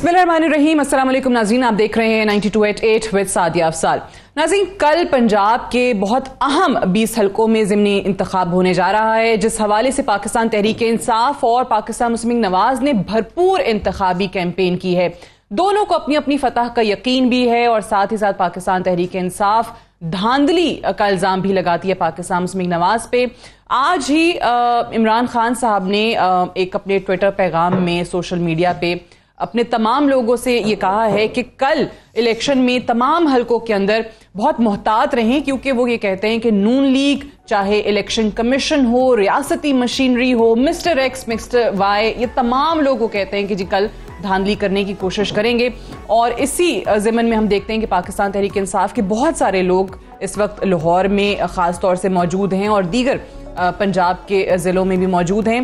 बिस्मिल्लाहिर्रहमानिर्रहीम। अस्सलाम वालेकुम नाज़रीन, आप देख रहे हैं 92.8 विद सादिया अफसाल। नाज़रीन, कल पंजाब के बहुत अहम 20 हलकों में ज़िमनी इंतखाब होने जा रहा है, जिस हवाले से पाकिस्तान तहरीक इंसाफ और पाकिस्तान मुस्लिम लीग नवाज ने भरपूर इंतखाबी कैंपेन की है। दोनों को अपनी अपनी फतह का यकीन भी है और साथ ही साथ पाकिस्तान तहरीक इंसाफ धांधली का इल्ज़ाम भी लगाती है पाकिस्तान मुस्लिम लीग नवाज पे। आज ही इमरान खान साहब ने एक अपने ट्विटर पैगाम में सोशल मीडिया पे अपने तमाम लोगों से ये कहा है कि कल इलेक्शन में तमाम हलकों के अंदर बहुत मोहतात रहें, क्योंकि वो ये कहते हैं कि नून लीग चाहे इलेक्शन कमीशन हो, रियासती मशीनरी हो, मिस्टर एक्स मिस्टर वाई, ये तमाम लोग वो कहते हैं कि जी कल धांधली करने की कोशिश करेंगे। और इसी ज़िमन में हम देखते हैं कि पाकिस्तान तहरीक इंसाफ के बहुत सारे लोग इस वक्त लाहौर में ख़ास तौर से मौजूद हैं और दीगर पंजाब के ज़िलों में भी मौजूद हैं।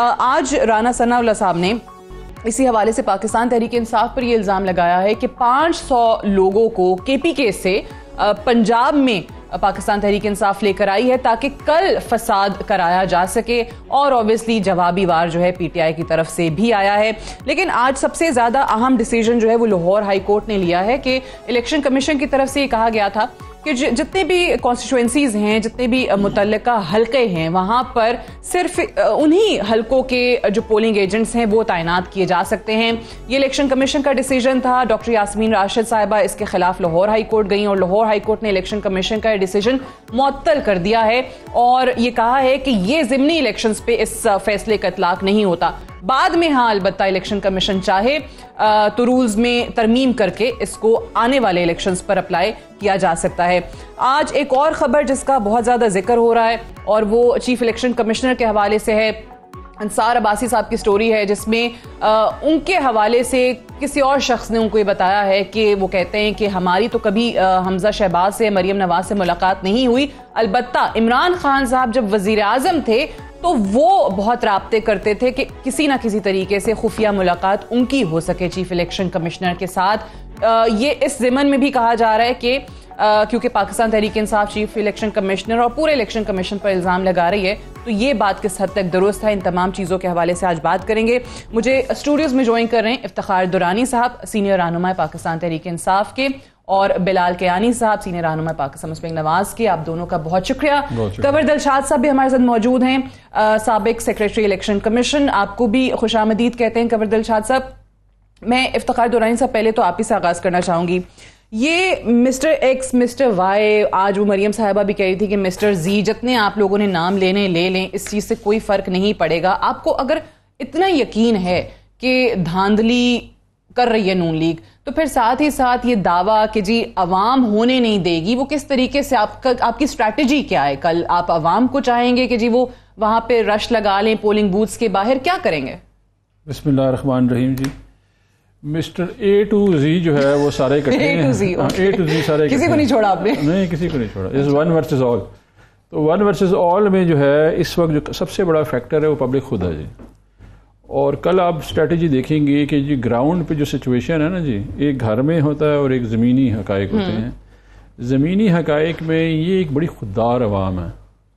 आज राना सनाउल्लाह साहब ने इसी हवाले से पाकिस्तान तहरीक इंसाफ पर यह इल्ज़ाम लगाया है कि 500 लोगों को KPK से पंजाब में पाकिस्तान तहरीक इंसाफ लेकर आई है ताकि कल फसाद कराया जा सके। और ऑब्वियसली जवाबी वार जो है PTI की तरफ से भी आया है। लेकिन आज सबसे ज़्यादा अहम डिसीजन जो है वो लाहौर हाई कोर्ट ने लिया है कि इलेक्शन कमीशन की तरफ से ये कहा गया था कि जितने भी कॉन्स्टिट्यूएंसीज हैं, जितने भी मुतल्लिका हलके हैं, वहाँ पर सिर्फ उन्हीं हलकों के जो पोलिंग एजेंट्स हैं वो तैनात किए जा सकते हैं। ये इलेक्शन कमीशन का डिसीजन था। डॉक्टर यास्मीन राशिद साहिबा इसके खिलाफ लाहौर हाई कोर्ट गई और लाहौर हाई कोर्ट ने इलेक्शन कमीशन का डिसीजन मुअत्तल कर दिया है और ये कहा है कि ये ज़िमनी इलेक्शंस पे इस फैसले का इतलाक नहीं होता। बाद में हाँ अलबत्ता इलेक्शन कमीशन चाहे तो रूल्स में तरमीम करके इसको आने वाले इलेक्शंस पर अप्लाई किया जा सकता है। आज एक और खबर जिसका बहुत ज़्यादा जिक्र हो रहा है और वो चीफ इलेक्शन कमिश्नर के हवाले से है। अंसार अब्बासी साहब की स्टोरी है जिसमें उनके हवाले से किसी और शख्स ने उनको ये बताया है कि वो कहते हैं कि हमारी तो कभी हमजा शहबाज से, मरियम नवाज से मुलाकात नहीं हुई। अलबत्ता इमरान खान साहब जब वजीर आज़म थे तो वो बहुत राब्ते करते थे कि किसी ना किसी तरीके से खुफिया मुलाकात उनकी हो सके चीफ इलेक्शन कमिश्नर के साथ। ये इस ज़िमन में भी कहा जा रहा है कि क्योंकि Pakistan Tehreek Insaf chief election commissioner और पूरे इलेक्शन कमीशन पर इल्ज़ाम लगा रही है, तो ये बात किस हद तक दुरुस्त है, इन तमाम चीज़ों के हवाले से आज बात करेंगे। मुझे स्टूडियोज़ में ज्वाइन कर रहे हैं इफ्तिखार दुरानी साहब, सीनियर रहनुमा पाकिस्तान तहरीक इंसाफ के, और बिलाल कियानी साहब, सीनियर रहनुमा पाकिस्तान मुस्लिम लीग नवाज के। आप दोनों का बहुत शुक्रिया। कवर दिलशाद साहब भी हमारे साथ मौजूद हैं, साबिक सेक्रेटरी इलेक्शन कमीशन, आपको भी खुशामदीद कहते हैं कवर दिलशाद साहब। मैं इफ्तिखार दुरानी साहब पहले तो आप ही से आगाज़ करना चाहूँगी। ये मिस्टर एक्स मिस्टर वाई, आज वो मरियम साहिबा भी कह रही थी कि मिस्टर जी, जितने आप लोगों ने नाम लेने ले लें, इस चीज़ से कोई फ़र्क नहीं पड़ेगा। आपको अगर इतना यकीन है कि धांधली कर रही है नून लीग, तो फिर साथ ही साथ ये दावा कि जी अवाम होने नहीं देगी, वो किस तरीके से आपकी स्ट्रैटेजी क्या है? कल आप अवाम को चाहेंगे कि जी वो वहाँ पे रश लगा लें पोलिंग बूथ्स के बाहर, क्या करेंगे? बिस्मिल्लाहिर्रहमानिर्रहीम जी, मिस्टर A to Z जो है वो सारे इकट्ठे हैं। A to Z सारे किसी को नहीं छोड़ा आपने? नहीं, किसी को नहीं छोड़ा। इस वन वर्सेस ऑल, तो वन वर्सेस ऑल में जो है इस वक्त जो सबसे बड़ा फैक्टर है वो पब्लिक खुद है जी। और कल आप स्ट्रेटजी देखेंगे कि जी ग्राउंड पे जो सिचुएशन है ना जी, एक घर में होता है और एक ज़मीनी हकायक होते हैं। ज़मीनी हकायक में ये एक बड़ी खुददार अवाम है,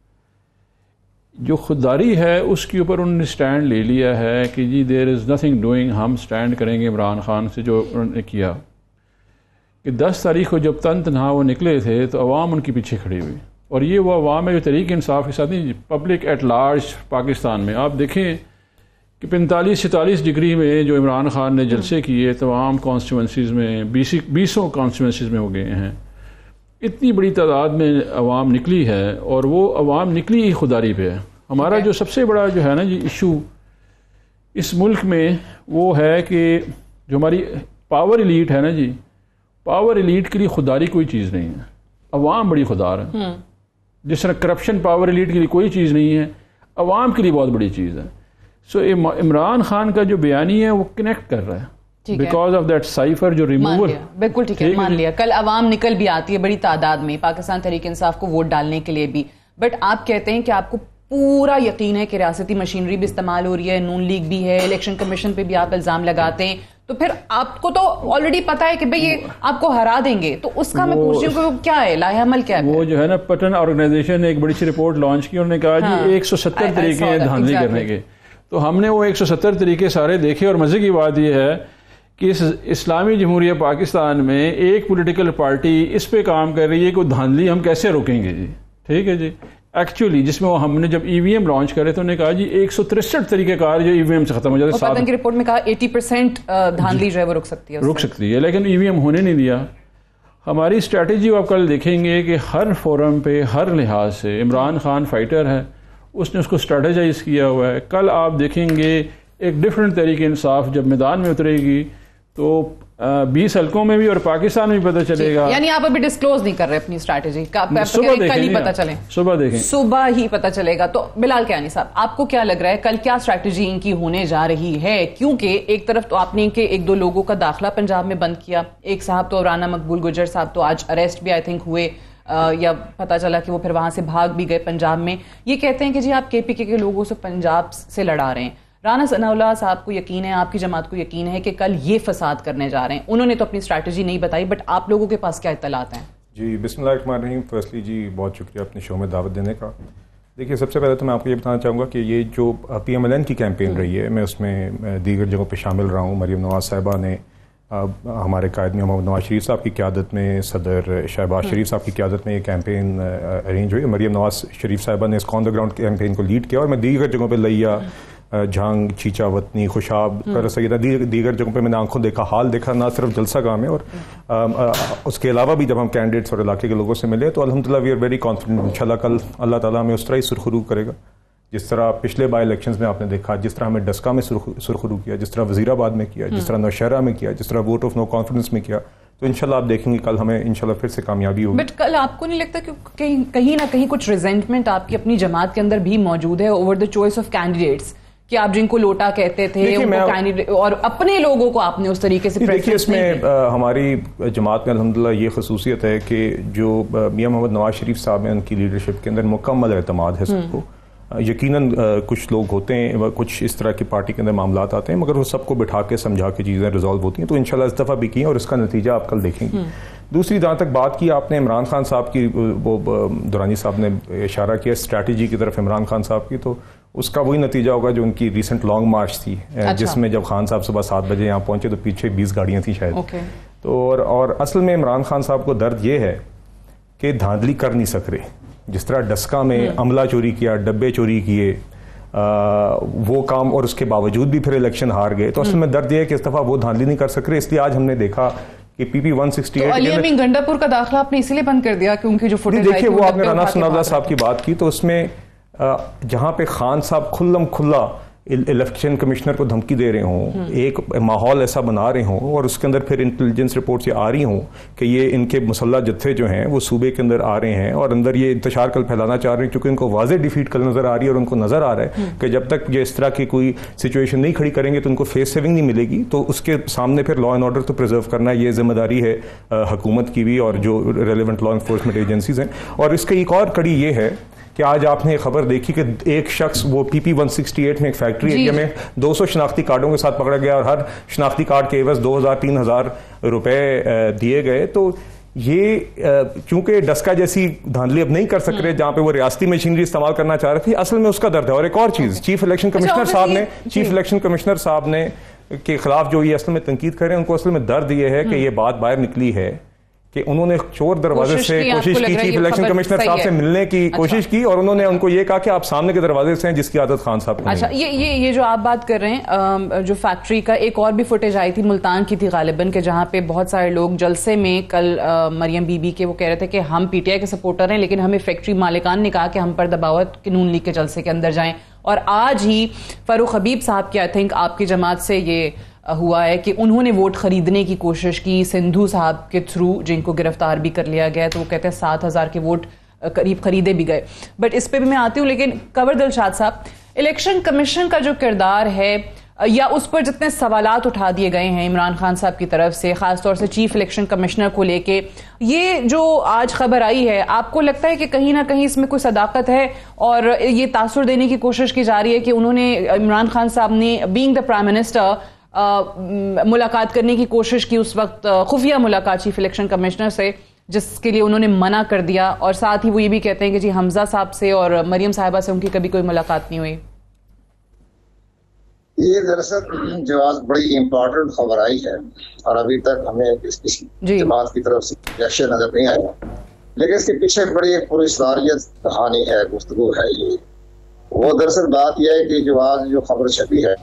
जो खुददारी है उसके ऊपर उन्होंने स्टैंड ले लिया है कि जी देयर इज़ नथिंग डूइंग, हम स्टैंड करेंगे इमरान खान से। जो उन्होंने किया कि 10 तारीख को जब तनहा वो निकले थे तो अवाम उनके पीछे खड़ी हुई, और ये वो अवाम है जो तहरीक इंसाफ के साथ नहीं, पब्लिक एट लार्ज पाकिस्तान में। आप देखें कि 45-46 डिग्री में जो इमरान खान ने जलसे किए तमाम कॉन्स्टिट्यूंसीज़ में, 20 कॉन्स्टिट्यूंसीज़ में हो गए हैं। इतनी बड़ी तादाद में अवाम निकली है और वो अवाम निकली ही खुदारी पे है। हमारा जो सबसे बड़ा जो है ना जी इशू इस मुल्क में वो है कि जो हमारी पावर एलीट है ना जी, पावर एलीट के लिए खुदारी कोई चीज़ नहीं है, अवाम बड़ी खुदार है। जिस तरह करप्शन पावर एलीट के लिए कोई चीज़ नहीं है, अवाम के लिए बहुत बड़ी चीज़ है। सो इमरान खान का जो बयानी है वो कनेक्ट कर रहा है बिकॉज ऑफ दैट साइफर जो रिमूवल। बिल्कुल ठीक है, मान लिया। कल अवाम निकल भी आती है बड़ी तादाद में पाकिस्तान तहरीक इंसाफ को वोट डालने के लिए भी, बट आप कहते हैं कि आपको पूरा यकीन है कि रियासती मशीनरी भी इस्तेमाल हो रही है, नून लीग भी है, इलेक्शन कमीशन पे भी आप इल्जाम लगाते हैं, तो फिर आपको तो ऑलरेडी पता है कि भाई ये आपको हरा देंगे, तो उसका मैं पूछ रही हूँ कि क्या है लाहेअमल, क्या है? वो जो है ना पटन ऑर्गेनाइजेशन ने एक बड़ी सी रिपोर्ट लॉन्च की, उन्होंने कहा जी 170 तरीके हैं धांधली करने के। तो हमने वो 170 तरीके सारे देखे और मजे की बात ये है کہ اسلامی جمہوریہ پاکستان میں ایک پولیٹیکل پارٹی اس پہ کام کر رہی ہے کہ دھاندلی ہم کیسے روکیں گے جی. ٹھیک ہے جی. ایکچولی جس میں ہم نے جب ای وی ایم لانچ کرے تو انہوں نے کہا جی 163 طریقہ کار جو ای وی ایم سے ختم ہو جاتے ہیں. پتن کی رپورٹ میں کہا 80% دھاندلی جو ہے وہ رک سکتی ہے لیکن ای وی ایم ہونے نہیں دیا. ہماری اسٹریٹجی آپ کل دیکھیں گے کہ ہر فورم پہ ہر لحاظ سے عمران خان فائٹر ہے, اس نے اس کو اسٹریٹجائز کیا ہوا ہے. کل آپ دیکھیں گے ایک ڈفرینٹ طریقے انصاف جب میدان میں اترے گی تو 20 حلقوں میں بھی اور پاکستان میں بھی پتہ چلے گا. یعنی آپ ابھی ڈسکلوز نہیں کر رہے اپنی اسٹریٹجی کا, صبح دیکھیں صبح ہی پتہ چلے گا. تو بلال کیانی صاحب, آپ کو کیا لگ رہا ہے کل کیا اسٹریٹجی ان کی ہونے جا رہی ہے؟ کیونکہ ایک طرف تو آپ نے کہ ایک دو لوگوں کا داخلہ پنجاب میں بند کیا, ایک صاحب تو رانا مقبول گجر صاحب تو آج اریسٹ بھی آئی تھنک ہوئے, یا پتہ چلا کہ وہ پھر وہاں سے بھاگ بھی گئے پنجاب میں. یہ کہتے ہیں کہ جی آپ کے پی کے لوگوں سے پنجاب سے لڑا رہے ہیں. رانا ثناء اللہ صاحب کو یقین ہے, آپ کی جماعت کو یقین ہے کہ کل یہ فساد کرنے جا رہے ہیں. انہوں نے تو اپنی اسٹریٹجی نہیں بتائی, بٹ آپ لوگوں کے پاس کیا اطلاعات ہیں؟ جی بسم اللہ الرحمن الرحیم. فرسٹلی جی بہت شکریہ اپنے شو میں دعوت دینے کا. دیکھیے سب سے پہلے تو میں آپ کو یہ بتانا چاہوں گا کہ یہ جو پی ایم ایل این کی کیمپین رہی ہے, میں اس میں دیگر جگہوں پہ شامل رہا ہوں. مریم نواز صاحبہ نے ہمارے قائد محمد نواز شریف صاحب کی قیادت میں, صدر شہباز شریف صاحب کی قیادت میں یہ کیمپین ارینج ہوئی. مریم نواز شریف صاحبہ نے اس آن دا گراؤنڈ کیمپین کو لیڈ کیا, اور میں دیگر جگہوں پہ لیا, جھانگ, چیچا وطنی, خوشاب, سیدہ, دیگر جگہوں پہ میں نے آنکھوں دیکھا, حال دیکھا. نہ صرف جلسہ گاہ میں, اور اس کے علاوہ بھی جب ہم کینڈیڈیٹس اور علاقے کے لوگوں سے ملے تو الحمدللہ وی آر ویری کانفیڈنٹ. انشاءاللہ کل اللہ تعالیٰ ہمیں اس طرح ہی سرخرو کرے گا جس طرح پچھلے بائی الیکشنز میں آپ نے دیکھا, جس طرح ہمیں ڈسکا میں سرخرو کیا, جس طرح وزیر آباد میں کیا, جس طرح نوشہرہ میں کیا, جس طرح ووٹ آف نو کانفیڈنس میں کیا. تو انشاءاللہ آپ دیکھیں گے کل ہمیں انشاءاللہ پھر سے کامیابی ہوگی. بٹ کل آپ کو نہیں لگتا کہ کہیں نہ کہیں کچھ ریزنٹمنٹ آپ کی اپنی جماعت کے اندر بھی موجود ہے over the choice of candidates, کہ آپ جن کو لوٹا کہتے تھے اور اپنے لوگوں کو آپ نے اس طریقے سے دیکھیے اس میں ہماری جماعت میں الحمدللہ یہ خصوصیت ہے کہ جو میاں محمد نواز شریف صاحب ہیں ان کی لیڈرشپ کے اندر مکمل اعتماد ہے سب کو. یقیناً کچھ لوگ ہوتے ہیں, کچھ اس طرح کی پارٹی کے اندر معاملات آتے ہیں, مگر وہ سب کو بٹھا کے سمجھا کے چیزیں ریزالو ہوتی ہیں. تو انشاءاللہ اس دفعہ بھی کی ہیں اور اس کا نتیجہ آپ کل دیکھیں گے. دوسری جہاں تک بات کی آپ نے عمران خان صاحب کی, وہ دورانی صاحب نے اشارہ کیا اسٹریٹجی کی طرف عمران خان صاحب کی, تو اس کا وہی نتیجہ ہوگا جو ان کی ریسنٹ لانگ مارچ تھی, جس میں جب خان صاحب صبح 7 بجے یہاں پہنچے تو پیچھے 20 گاڑیاں تھیں شاید. تو اور اصل میں عمران خان صاحب کو درد یہ ہے کہ دھاندلی کر نہیں سک رہے. جس طرح ڈسکا میں عملہ چوری کیا, ڈبے چوری کیے, وہ کام, اور اس کے باوجود بھی پھر الیکشن ہار گئے. تو اصل میں درد یہ ہے کہ اس دفعہ وہ دھاندلی نہیں کر سک رہے. اس لیے آج ہم نے دیکھا کہ پی پی 168 علی امین گنڈا پور کا داخلہ آپ نے اسی لیے بند کر دیا کیونکہ جو فوٹیج دیکھیے وہ آپ نے رانا ثناء اللہ صاحب کی بات کی, تو اس میں جہاں پہ خان صاحب کھلم کھلا الیکشن کمشنر کو دھمکی دے رہے ہوں, ایک ماحول ایسا بنا رہے ہوں, اور اس کے اندر پھر انٹیلیجنس رپورٹس یہ آ رہی ہوں کہ یہ ان کے مسلح جتھے جو ہیں وہ صوبے کے اندر آ رہے ہیں اور اندر یہ انتشار کل پھیلانا چاہ رہے ہیں, کیونکہ ان کو واضح ڈیفیٹ کل نظر آ رہی ہے, اور ان کو نظر آ رہا ہے کہ جب تک یہ اس طرح کی کوئی سچویشن نہیں کھڑی کریں گے تو ان کو فیس سیونگ نہیں ملے گی. تو اس کے سامنے پھر لا اینڈ آرڈر تو پرزرو کرنا یہ ذمہ داری ہے حکومت کی بھی اور جو ریلیونٹ لا انفورسمنٹ ایجنسیز ہیں. اور اس کی ایک اور کڑی یہ ہے کہ آج آپ نے خبر دیکھی کہ ایک شخص وہ پی پی 168 میں ایک فیکٹری ایریا میں 200 شناختی کارڈوں کے ساتھ پکڑا گیا, اور ہر شناختی کارڈ کے عوض 2,000-3,000 روپے دیے گئے. تو یہ چونکہ ڈسکا جیسی دھاندلی اب نہیں کر سک رہے جہاں پہ وہ ریاستی مشینری استعمال کرنا چاہ رہے تھے, اصل میں اس کا درد ہے. اور ایک اور چیز, چیف الیکشن کمشنر صاحب نے کے خلاف جو یہ اصل میں تنقید کر رہے ہیں, ان کو اصل میں درد یہ ہے کہ یہ بات باہر نکلی ہے کہ انہوں نے چور دروازے سے کوشش کی, چیف الیکشن کمشنر صاحب سے ملنے کی کوشش کی, اور انہوں نے ان کو یہ کہا کہ آپ سامنے کے دروازے سے ہیں, جس کی عادت خان صاحب کو. اچھا, یہ جو آپ بات کر رہے ہیں جو فیکٹری کا, ایک اور بھی فوٹیج آئی تھی ملتان کی تھی غالباً, کہ جہاں پہ بہت سارے لوگ جلسے میں کل مریم بی بی کے وہ کہہ رہے تھے کہ ہم پی ٹی آئی کے سپورٹر ہیں, لیکن ہمیں فیکٹری مالکان نے کہا کہ ہم پر دباؤ کہ نون لیگ کے جلسے کے اندر جائیں. اور آج ہی فاروق حبیب صاحب کی آئی تھنک آپ کی جماعت سے یہ ہوا ہے کہ انہوں نے ووٹ خریدنے کی کوشش کی سندھو صاحب کے تھرو, جن کو گرفتار بھی کر لیا گیا, تو وہ کہتے ہیں 7,000 کے ووٹ قریب خریدے بھی گئے. بٹ اس پہ بھی میں آتی ہوں, لیکن قمر دلشاد صاحب, الیکشن کمیشن کا جو کردار ہے یا اس پر جتنے سوالات اٹھا دیے گئے ہیں عمران خان صاحب کی طرف سے, خاص طور سے چیف الیکشن کمشنر کو لے کے, یہ جو آج خبر آئی ہے, آپ کو لگتا ہے کہ کہیں نہ کہیں اس میں کوئی صداقت ہے اور یہ تاثر دینے کی کوشش کی جا رہی ہے کہ انہوں نے, عمران خان صاحب نے بینگ دا پرائم منسٹر ملاقات کرنے کی کوشش کی اس وقت, خفیہ ملاقات چیف الیکشن کمشنر سے, جس کے لیے انہوں نے منع کر دیا, اور ساتھ ہی وہ یہ بھی کہتے ہیں کہ جی حمزہ صاحب سے اور مریم صاحبہ سے ان کی کبھی کوئی ملاقات نہیں ہوئی. یہ دراصل جو آج بڑی امپورٹنٹ خبر آئی ہے اور ابھی تک ہمیں اس جماعت کی طرف سے ریئیکشن نظر نہیں آیا، لیکن اس کے پیچھے بڑی ایک پراسرار کہانی ہے، گفتگو ہے۔ یہ وہ دراصل بات یہ ہے کہ جو آج جو خبر چھپی ہے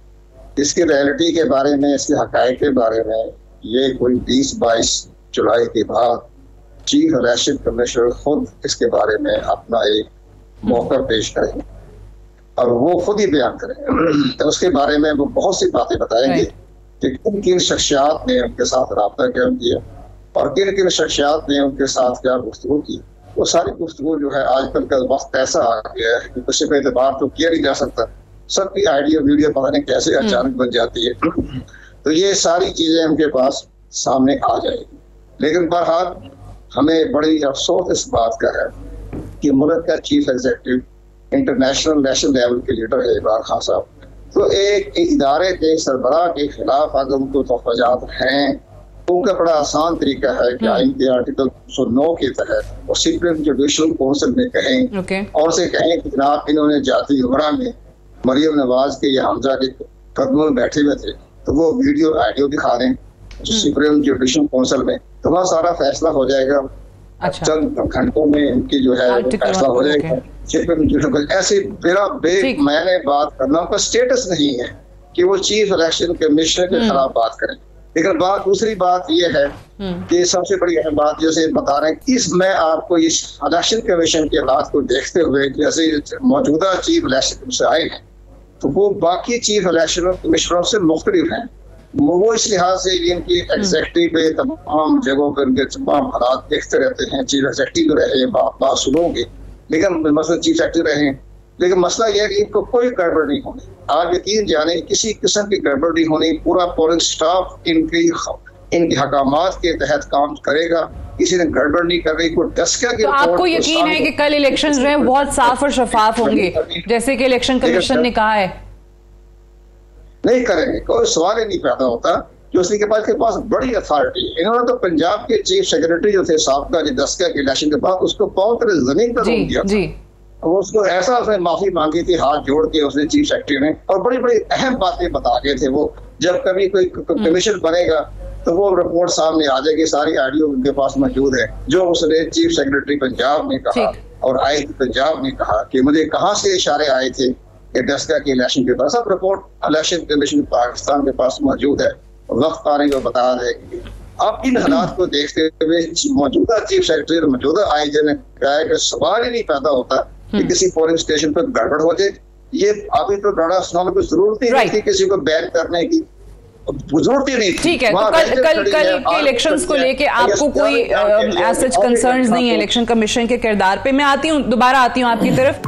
اس کی ریئلٹی کے بارے میں، اس کے حقائق کے بارے میں، یہ کوئی 20-22 جولائی کے بعد چیف الیکشن کمشنر خود اس کے بارے میں اپنا ایک موقع پیش کریں اور وہ خود ہی بیان کریں، تو اس کے بارے میں وہ بہت سی باتیں بتائیں گے کہ کن کن شخصیات نے ان کے ساتھ رابطہ قائم کیا اور کن کن شخصیات نے ان کے ساتھ کیا گفتگو کی۔ وہ ساری گفتگو جو ہے آج کل کا وقت ایسا آ گیا ہے کہ کسی پہ اعتبار تو کیا نہیں جا سکتا، سب کی آئیڈیا ویڈیو پتہ نہیں کیسے اچانک بن جاتی ہے، تو یہ ساری چیزیں ان کے پاس سامنے آ جائے گی۔ لیکن بہرحال ہمیں بڑی افسوس اس بات کا ہے کہ ملک کا chief executive international national level کے لیڈر ہے عمران خان صاحب، تو ایک ادارے کے سربراہ کے خلاف اگر ان کو تحفظات ہیں تو ان کا بڑا آسان طریقہ ہے کہ آئین کے آرٹیکل 109 کے تحت وہ سپریم جوڈیشل کونسل میں کہیں اور سے کہیں کہ جناب انہوں نے جاتی عمرہ میں مریم نواز کے یا حمزہ کے قدموں میں بیٹھے ہوئے تھے، تو وہ ویڈیو آڈیو دکھا دیں سپریم جوڈیشل کونسل میں، تو وہاں سارا فیصلہ ہو جائے گا، چند گھنٹوں میں ان کی جو ہے فیصلہ ہو جائے گا۔ ایسے میں نے بات کرنا ان کا اسٹیٹس نہیں ہے کہ وہ چیف الیکشن کمیشنر کے خلاف بات کریں، لیکن دوسری بات یہ ہے کہ سب سے بڑی اہم بات جیسے بتا رہے ہیں، اس میں آپ کو اس الیکشن کمیشن کے حالات کو دیکھتے ہوئے جیسے موجودہ چیف الیکشن سے آئے ہیں تو وہ باقی چیف الیکشن کمشنروں سے مختلف ہیں، وہ اس لحاظ سے ان کی ایگزیکٹو پہ تمام جگہوں پہ ان کے تمام حالات دیکھتے رہتے ہیں، چیف ایگزیکٹو رہے باسلوں کے، لیکن مثلا چیف سیکرٹری رہے، لیکن مسئلہ یہ ہے کہ ان کو کوئی گڑبڑ نہیں ہونی، آپ یقین جانیں کسی قسم کی گڑبڑ نہیں ہونی، پورا پولنگ سٹاف ان کے حکامات کے تحت کام کرے گا، کسی نے گڑبڑ نہیں کر رہی، کوئی ڈسکا کی تو آپ کو یقین ہے کہ کل الیکشن جو ہیں بہت صاف اور شفاف ہوں گے جیسے کہ الیکشن کمیشن نے کہا ہے؟ نہیں کریں گے، کوئی سوال ہی نہیں پیدا ہوتا، جو اس کے پاس بڑی اتھارٹی ہے۔ انہوں نے تو پنجاب کے چیف سیکرٹری جو تھے سابقہ جو دسکا کے الیکشن کے بعد اس کو پاؤں تلے زمین پر روک دیا تھا، وہ اس کو ایسا اس نے معافی مانگی تھی ہاتھ جوڑ کے اس نے چیف سیکرٹری نے، اور بڑی بڑی اہم باتیں بتا گئے تھے وہ، جب کبھی کوئی کمیشن بنے گا تو وہ رپورٹ سامنے آ جائے گی، ساری آڈیو ان کے پاس موجود ہے، جو اس نے چیف سیکرٹری پنجاب نے کہا اور آئی پنجاب نے کہا کہ مجھے کہاں سے اشارے آئے تھے کہ ڈسکا کے الیکشن کے پاس، سب رپورٹ الیکشن کمیشن پاکستان کے پاس موجود ہے، وقت آنے کو بتا دے گی۔ اب ان حالات کو دیکھتے ہوئے موجودہ چیف سیکرٹری اور موجودہ آئی جی نے کہا کہ سوال ہی نہیں پیدا ہوتا کہ کسی پولنگ اسٹیشن پہ گڑبڑ ہو جائے، یہ ابھی تو ڈاٹا سنانے کی ضرورت ہی نہیں تھی کسی کو بین کرنے کی، ضرورت ہی نہیں تھی۔ ٹھیک ہے، تو کل کے الیکشنز کو لے کے آپ کو کوئی ایز سچ کنسرنز نہیں ہے الیکشن کمیشن کے کردار پہ؟ میں دوبارہ آتی ہوں آپ کی طرف۔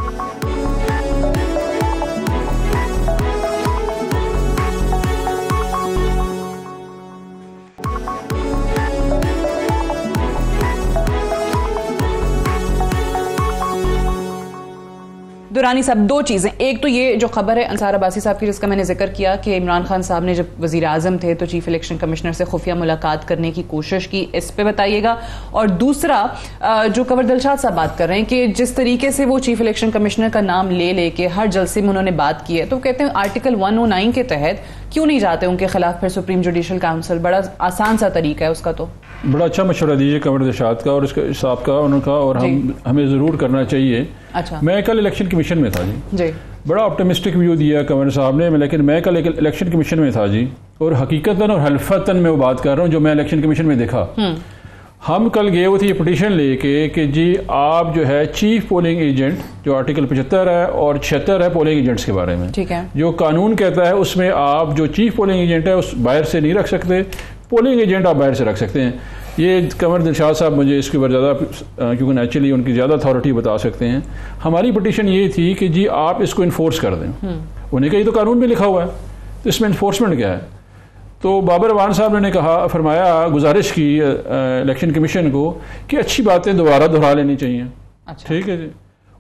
دورانی صاحب دو چیزیں، ایک تو یہ جو خبر ہے انصار عباسی صاحب کی جس کا میں نے ذکر کیا کہ عمران خان صاحب نے جب وزیر اعظم تھے تو چیف الیکشن کمشنر سے خفیہ ملاقات کرنے کی کوشش کی، اس پہ بتائیے گا۔ اور دوسرا جو کنور دلشاد صاحب بات کر رہے ہیں کہ جس طریقے سے وہ چیف الیکشن کمشنر کا نام لے کے ہر جلسے میں انہوں نے بات کی ہے، تو کہتے ہیں آرٹیکل 109 کے تحت کیوں نہیں جاتے ان کے خلاف پھر سپریم جوڈیشل کاؤنسل؟ بڑا آسان سا طریقہ ہے اس کا، تو بڑا اچھا مشورہ دیجیے کنور دلشاد کا اور اس کے صاحب کا ان کا، اور ہمیں ضرور کرنا چاہیے۔ اچھا، میں کل الیکشن کمیشن میں تھا جی، بڑا آپٹمسٹک ویو دیا کنور صاحب نے، لیکن میں کل الیکشن کمیشن میں تھا جی، اور حقیقتاً اور حلفتاً میں وہ بات کر رہا ہوں جو میں الیکشن کمیشن میں دیکھا۔ ہم کل گئے ہوئے تھے یہ پٹیشن لے کے کہ جی آپ جو ہے چیف پولنگ ایجنٹ جو آرٹیکل 75 ہے اور 76 ہے پولنگ ایجنٹس کے بارے میں، جو قانون کہتا ہے اس میں آپ جو چیف پولنگ ایجنٹ ہے اس باہر سے نہیں رکھ سکتے، پولنگ ایجنٹ آپ باہر سے رکھ سکتے ہیں۔ یہ کنور دلشاد صاحب مجھے اس کے اوپر زیادہ کیونکہ نیچرلی ان کی زیادہ اتھارٹی بتا سکتے ہیں۔ ہماری پٹیشن یہ تھی کہ جی آپ اس کو انفورس کر دیں، انہوں نے کہا یہ تو قانون میں لکھا ہوا ہے، تو اس میں انفورسمنٹ کیا ہے؟ تو بابر اعوان صاحب نے کہا، فرمایا، گزارش کی الیکشن کمیشن کو کہ اچھی باتیں دوبارہ دہرا لینی چاہیے۔ ٹھیک ہے جی،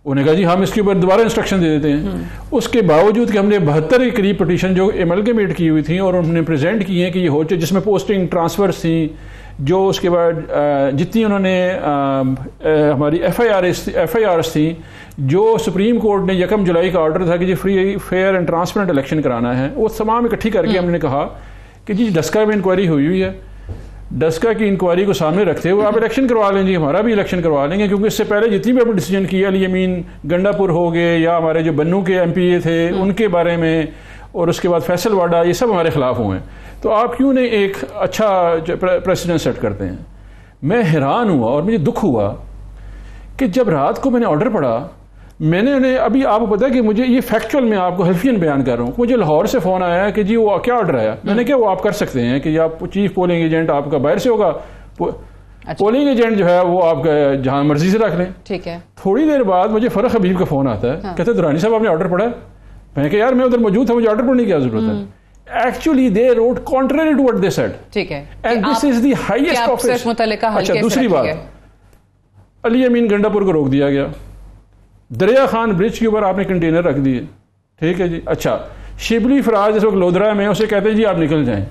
انہوں نے کہا جی ہم اس کے اوپر دوبارہ انسٹرکشن دے دیتے ہیں. اس کے باوجود کہ ہم نے 72 کے قریب پٹیشن جو ایملگیمیٹ کی ہوئی تھیں اور ہم نے پریزنٹ کی ہیں کہ یہ ہو جس میں پوسٹنگ ٹرانسفرز تھیں, جو اس کے بعد جتنی انہوں نے ہماری ایف آئی آرز تھیں, جو سپریم کورٹ نے 1 جولائی کا آرڈر تھا کہ جی free fair and transparent election کرانا ہے, وہ تمام اکٹھی کر کے ہم نے کہا کہ جی ڈسکا میں انکوائری ہوئی ہے, ڈسکا کی انکوائری کو سامنے رکھتے ہوئے آپ الیکشن کروا لیں جی, ہمارا بھی الیکشن کروا لیں گے, کیونکہ اس سے پہلے جتنی بھی آپ نے ڈیسیجن کیا, علی امین گنڈا پور ہو گئے یا ہمارے جو بنو کے ایم پی اے تھے ان کے بارے میں, اور اس کے بعد فیصل واڈا, یہ سب ہمارے خلاف ہوئے ہیں, تو آپ کیوں نہیں ایک اچھا پریسیڈنٹ سیٹ کرتے ہیں. میں حیران ہوا اور مجھے دکھ ہوا کہ جب رات کو میں نے آرڈر پڑھا, میں نے انہیں ابھی آپ کو پتا کہ مجھے یہ فیکچوئل میں آپ کو حلفین بیان کر رہا ہوں, مجھے لاہور سے فون آیا کہ جی وہ کیا آرڈر آیا. میں نے کہا وہ آپ کر سکتے ہیں کہ آپ چیف پولنگ ایجنٹ آپ کا باہر سے ہوگا, پولنگ ایجنٹ جو ہے وہ آپ کا جہاں مرضی سے رکھ لیں. ٹھیک ہے. تھوڑی دیر بعد مجھے فرق حبیب کا فون آتا ہے, کہتے ہیں درانی صاحب آپ نے آرڈر پڑھا ہے. میں نے کہا یار میں ادھر موجود تھا, مجھے آرڈر پڑھنے کی کیا ضرورت ہے. Actually they wrote contrary to what they said. ٹھیک ہے. And this is the highest office. اچھا دوسری بات, علی امین گنڈا پور کو روک دیا گیا, دریا خان برج کے اوپر آپ نے کنٹینر رکھ دیے, ٹھیک ہے جی. اچھا شبلی فراز اس وقت لودھرا میں, اسے کہتے ہیں جی آپ نکل جائیں.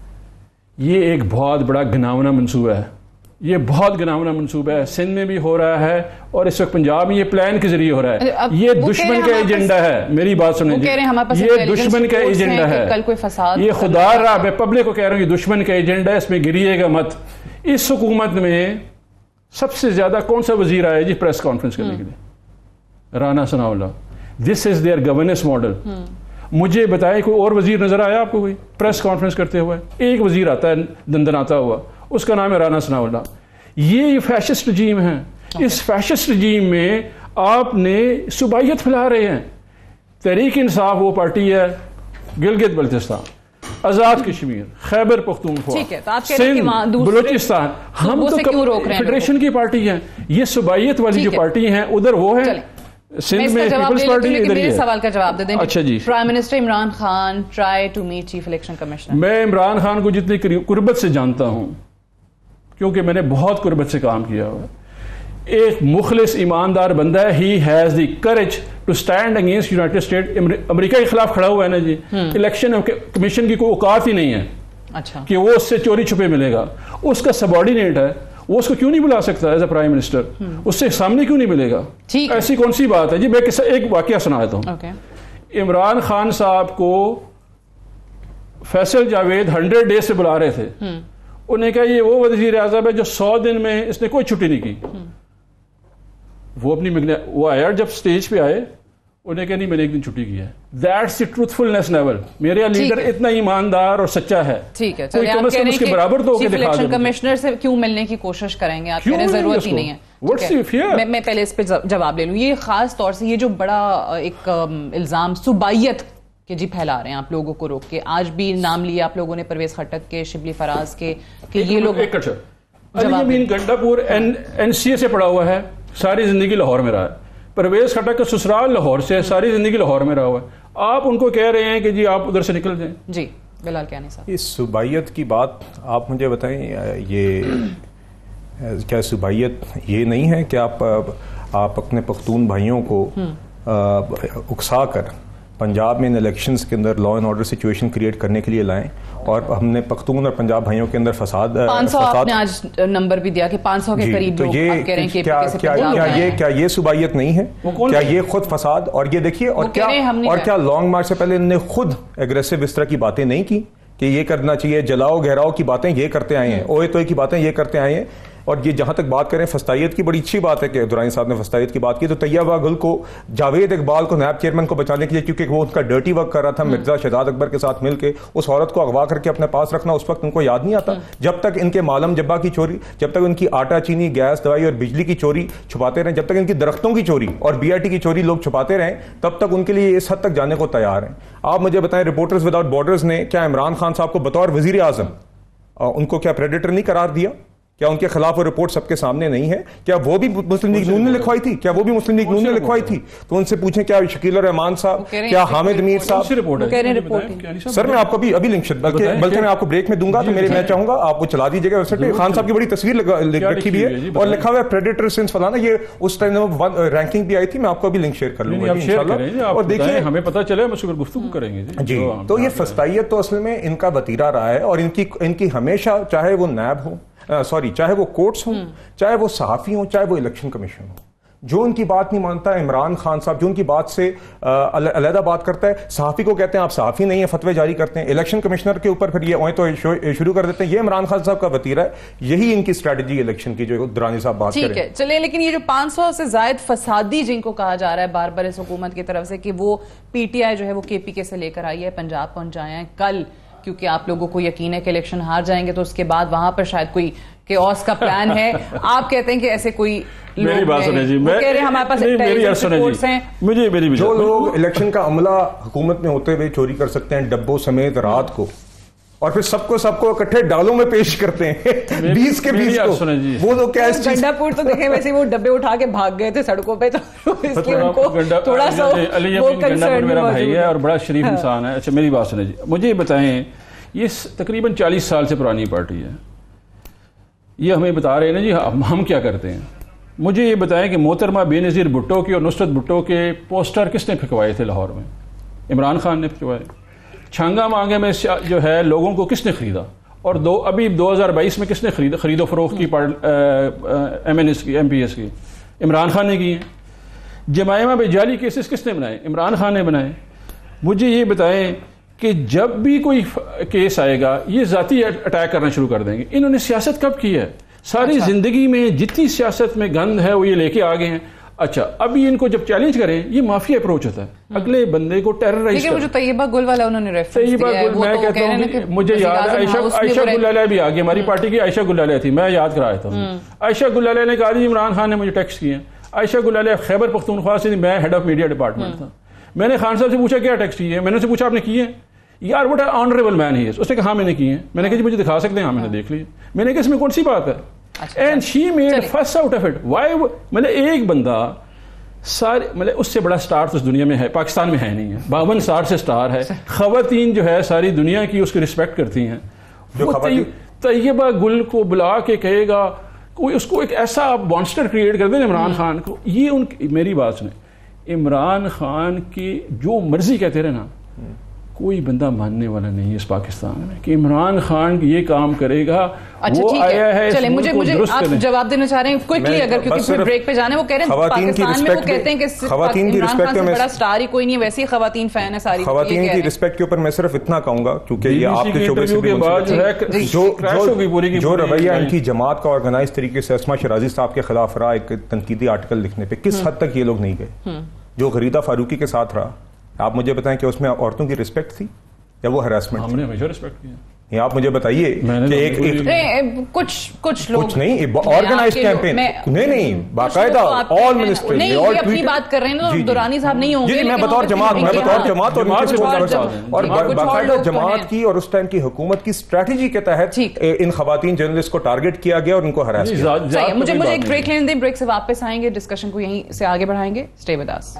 یہ ایک بہت بڑا گھناؤنا منصوبہ ہے, یہ بہت گھناؤنا منصوبہ ہے, سندھ میں بھی ہو رہا ہے اور اس وقت پنجاب میں یہ پلان کے ذریعے ہو رہا ہے. یہ دشمن کا ایجنڈا ہے, میری بات سنیں جی, یہ دشمن کا ایجنڈا ہے, یہ خدا رہا, میں پبلک کو کہہ رہا ہوں یہ دشمن کا ایجنڈا ہے, اس میں گریے گا مت. اس حکومت میں سب سے زیادہ کون سا وزیر آیا جی پریس کانفرنس کرنے کے لیے؟ Rana Sanaullah. This is their governance model. مجھے بتائیں کوئی اور وزیر نظر آیا آپ کو کوئی پریس کانفرنس کرتے ہوئے؟ ایک وزیر آتا ہے دندناتا ہوا, اس کا نام ہے رانا ثناء اللہ. یہ فیشسٹ رجیم ہے. اس فیشسٹ رجیم میں آپ نے صوبائیت پھیلا رہے ہیں. تحریک انصاف وہ پارٹی ہے, گلگت بلتستان, آزاد کشمیر, خیبر پختونخوا, سندھ, بلوچستان, ہم تو فیڈریشن کی پارٹی ہیں. یہ صوبائیت والی جو پارٹی ہیں ادھر وہ ہیں, سندھ میں پیپلز پارٹی ادھر ہی ہے. سوال کا جواب دے دیں. اچھا جی. Prime minister Imran Khan try to meet chief election commissioner. میں عمران خان کو جتنی قربت سے جانتا ہوں, کیونکہ میں نے بہت قربت سے کام کیا ہوا ہے, ایک مخلص ایماندار بندہ ہے. He has the courage to stand against united state. امریکہ کے خلاف کھڑا ہوا ہے نا جی. الیکشن کمیشن کی کوئی اوقات ہی نہیں ہے اچھا کہ وہ اس سے چوری چھپے ملے گا. اس کا سبارڈینیٹ ہے, وہ اس کو کیوں نہیں بلا سکتا ایز اے پرائم منسٹر؟ اس سے سامنے کیوں نہیں ملے گا؟ ایسی کون سی بات ہے جی؟ میں ایک واقعہ سناتا ہوں. عمران خان صاحب کو فیصل جاوید 100 ڈیز سے بلا رہے تھے. انہیں کہا یہ وہ وزیر اعظم ہے جو 100 دن میں اس نے کوئی چھٹی نہیں کی. وہ آیا جب سٹیج پہ آئے, انہیں کہا نہیں میں نے ایک دن چھٹی کی ہے. That's the truthfulness level. میرا لیڈر اتنا ایماندار اور سچا ہے. ٹھیک ہے, کوئی کم از کم اس کے برابر تو ہو کے دکھا دیں. کمشنر سے کیوں ملنے کی کوشش کریں گے آپ؟ کہنے ضرورت ہی نہیں ہے. میں پہلے اس پہ جواب لے لوں. یہ خاص طور سے یہ جو بڑا ایک الزام صوبائیت کہ جی پھیلا رہے ہیں آپ لوگوں کو روک کے, آج بھی نام لیا آپ لوگوں نے پرویز خٹک کے, شبلی فراز کے, کہ یہ لوگ علی امین گنڈا پور این سی اے سے پڑھا ہوا ہے, ساری زندگی لاہور میں رہا ہے. پرویز خٹک کا سسرال لاہور سے, ساری زندگی لاہور میں رہا ہوا ہے. آپ ان کو کہہ رہے ہیں کہ جی آپ ادھر سے نکل جائیں. جی بلال کیانی صاحب, اس صوبائیت کی بات آپ مجھے بتائیں, یہ کیا صوبائیت یہ نہیں ہے کہ آپ اپنے پختون بھائیوں کو اکسا کر پنجاب میں ان الیکشنز کے اندر law and order situation create کرنے کے لیے لائیں, اور ہم نے پختون اور پنجاب بھائیوں کے اندر فساد 500 آپ نے آج نمبر بھی دیا کہ 500 کے قریب لوگ آپ کہہ رہے ہیں کہ کیا یہ صوبائیت نہیں ہے؟ کیا یہ خود فساد؟ اور یہ دیکھیے, اور کیا لانگ مارچ سے پہلے انہوں نے خود ایگریسو اس طرح کی باتیں نہیں کی کہ یہ کرنا چاہیے, جلاؤ گہراؤ کی باتیں یہ کرتے آئے ہیں, اوئے توئے کی باتیں یہ کرتے آئے ہیں. اور یہ جہاں تک بات کریں فسطائیت کی, بڑی اچھی بات ہے کہ درانی صاحب نے فسطائیت کی بات کی. تو طیبہ گل کو, جاوید اقبال کو نیب چیئرمین کو بچانے کے لیے, کیونکہ وہ ان کا ڈرٹی ورک کر رہا تھا مرزا شہزاد اکبر کے ساتھ مل کے, اس عورت کو اغوا کر کے اپنے پاس رکھنا اس وقت ان کو یاد نہیں آتا. جب تک ان کے معلم جبا کی چوری, جب تک ان کی آٹا چینی گیس دوائی اور بجلی کی چوری چھپاتے رہیں, جب تک ان کی درختوں کی چوری اور بی آئی ٹی کی چوری لوگ چھپاتے رہیں, تب تک ان کے لیے اس حد تک جانے کو تیار ہیں. آپ مجھے بتائیں, رپورٹرز وداؤٹ بارڈرز نے کیا عمران خان صاحب کو بطور وزیر اعظم ان کو کیا پریڈیٹر نہیں قرار دیا؟ کیا ان کے خلاف وہ رپورٹ سب کے سامنے نہیں ہے؟ کیا وہ بھی مسلم لیگ نون نے لکھوائی تھی؟ کیا وہ بھی مسلم لیگ نون نے لکھوائی تھی؟ تو ان سے پوچھیں کیا شکیل الرحمان صاحب، کیا حامد امیر صاحب. سر میں آپ کو ابھی لنک بلکہ میں آپ کو بریک میں دوں گا، تو میں چاہوں گا آپ کو چلا دیجیے گا ویب سائٹ پہ. خان صاحب کی بڑی تصویر رکھی ہوئی ہے اور لکھا ہوا ہے پریڈیٹر سنس فلانا. یہ اس ٹائم رینکنگ بھی آئی تھی، میں آپ کو ابھی لنک شیئر کر لوں گا اور دیکھیے ہمیں پتہ چلے ہم اس پر گفتگو کریں گے. جی تو یہ فسطائیت تو اصل میں ان کا وتیرہ رہا ہے، اور ان کی ہمیشہ، چاہے وہ نیب ہو، چاہے وہ کورٹس ہوں، چاہے وہ صحافی ہوں، چاہے وہ الیکشن کمیشن ہو، جو ان کی بات نہیں مانتا ہے عمران خان صاحب، جو ان کی بات سے علیحدہ بات کرتا ہے. صحافی کو کہتے ہیں آپ صحافی نہیں ہیں، فتوے جاری کرتے ہیں. الیکشن کمشنر کے اوپر پھر یہ اویں تو شروع کر دیتے ہیں. یہ عمران خان صاحب کا وتیرہ ہے، یہی ان کی اسٹریٹجی الیکشن کی جو درانی صاحب بات کریں. ٹھیک ہے چلیں، لیکن یہ جو 500 سے زائد فسادی جن کو کہا جا رہا ہے بار بار اس حکومت کی طرف سے کہ وہ پی ٹی آئی جو ہے وہ کے پی کے سے لے کر آئی ہے، پنجاب پہنچائے ہیں کل، کیونکہ آپ لوگوں کو یقین ہے کہ الیکشن ہار جائیں گے تو اس کے بعد وہاں پر شاید کوئی کیوس کا پلان ہے. آپ کہتے ہیں کہ ایسے کوئی میری بات سنیں جی، کہہ رہے ہیں ہمارے پاس رپورٹس ہیں. جو لوگ الیکشن کا عملہ حکومت میں ہوتے ہوئے چوری کر سکتے ہیں ڈبوں سمیت رات کو، اور پھر سب کو اکٹھے ڈالوں میں پیش کرتے ہیں 20 کے 20 کو، وہ لوگ کیا اس چیز گنڈا پور تو دیکھیں ویسے وہ ڈبے اٹھا کے بھاگ گئے تھے سڑکوں پہ، تو اس لیے ان کو تھوڑا سا وہ کنسرن میرا بھائی ہے اور بڑا شریف انسان ہے. اچھا میری بات سنیں جی، مجھے یہ بتائیں، یہ تقریباً 40 سال سے پرانی پارٹی ہے، یہ ہمیں بتا رہے ہیں نا جی ہم کیا کرتے ہیں. مجھے یہ بتائیں کہ محترمہ بے نظیر بھٹو کی اور نصرت بھٹو کے پوسٹر کس نے پھینکوائے تھے لاہور میں؟ عمران خان نے پھینکوائے. چھانگا مانگے میں جو ہے لوگوں کو کس نے خریدا؟ اور ابھی 2022 میں کس نے خرید و فروخت کی ایم پی ایس کی؟ عمران خان نے کی ہیں. جمائمہ پہ جعلی کیسز کس نے بنائے؟ عمران خان نے بنائے. مجھے یہ بتائیں کہ جب بھی کوئی کیس آئے گا یہ ذاتی اٹیک کرنا شروع کر دیں گے. انہوں نے سیاست کب کی ہے؟ ساری زندگی میں جتنی سیاست میں گند ہے وہ یہ لے کے آگے ہیں. اچھا ابھی ان کو جب چیلنج کریں یہ مافیا اپروچ ہوتا ہے، اگلے بندے کو ٹیررائز کریں. طیبہ گل والا انہوں نے ریفرنس طیبہ گل، میں کہتا ہوں کہ مجھے یاد ہے عائشہ گلالہ بھی آگے، ہماری پارٹی کی عائشہ گلالہ تھی، میں یاد کرایا تھا. عائشہ گلالہ نے کہا جی عمران خان نے مجھے ٹیکسٹ کیے. عائشہ گلالہ خیبر پختونخوا سے، میں ہیڈ آف میڈیا ڈپارٹمنٹ تھا. میں نے خان صاحب سے پوچھا کیا ٹیکسٹ کیے؟ میں نے سے پوچھا آپ نے کیے؟ یار وٹ آنریبل مین ہی ہے. اس نے کہا ہاں میں نے کیے ہیں. میں نے کہا جی مجھے دکھا سکتے ہیں؟ ہاں میں نے دیکھ لیے. میں نے کہا اس میں کون سی بات ہے؟ And she made fuss out of it. Why? مطلب ایک بندہ سارے، مطلب اس سے بڑا سٹار تو اس دنیا میں ہے، پاکستان میں ہے نہیں ہے. 52 سال سے سٹار ہے. خواتین جو ہے ساری دنیا کی اس کی رسپیکٹ کرتی ہیں. طیبہ گل کو بلا کے کہے گا کوئی، اس کو ایک ایسا مانسٹر کریٹ کر دیں عمران خان کو. یہ ان کی، میری بات سنیں، عمران خان کی جو مرضی کہتے رہے نا، کوئی بندہ ماننے والا نہیں ہے اس پاکستان میں کہ عمران خان یہ کام کرے گا. اچھا ٹھیک ہے، چلیں مجھے آپ جواب دینا چاہ رہے ہیں کوئکلی، اگر کیونکہ پھر بریک پہ جانے. وہ کہہ رہے ہیں پاکستان میں، وہ کہتے ہیں کہ خواتین کی رسپیکٹ میں بڑا سٹار ہی کوئی نہیں ہے، ویسے ہی خواتین فین ہے ساری. خواتین کی رسپیکٹ کے اوپر میں صرف اتنا کہوں گا کیونکہ یہ آپ کے شعبے سے جو رویہ ان کی جماعت کا آرگنائز طریقے سے اسما شرازی صاحب کے خلاف رہا ایک تنقیدی آرٹیکل لکھنے پہ، کس حد تک یہ لوگ نہیں گئے؟ جو غریدہ فاروقی کے ساتھ رہا، آپ مجھے بتائیں کہ اس میں عورتوں کی رسپیکٹ تھی یا وہ ہراسمنٹ؟ ہم نے ہمیشہ رسپیکٹ کیا. آپ مجھے بتائیے کہ ایک کچھ لوگ نہیں آرگنائز کیمپین نہیں باقاعدہ آل منسٹر اپنی بات کر رہے ہیں نا، درانی صاحب نہیں ہوں گے، میں بطور جماعت اور باقاعدہ جماعت کی اور اس ٹائم کی حکومت کی اسٹریٹجی کے تحت ان خواتین جرنلسٹ کو ٹارگٹ کیا گیا اور ان کو ہراس کیا. مجھے ایک بریک لینے دیں، بریک سے واپس آئیں گے، ڈسکشن کو یہیں سے آگے بڑھائیں گے. Stay with us.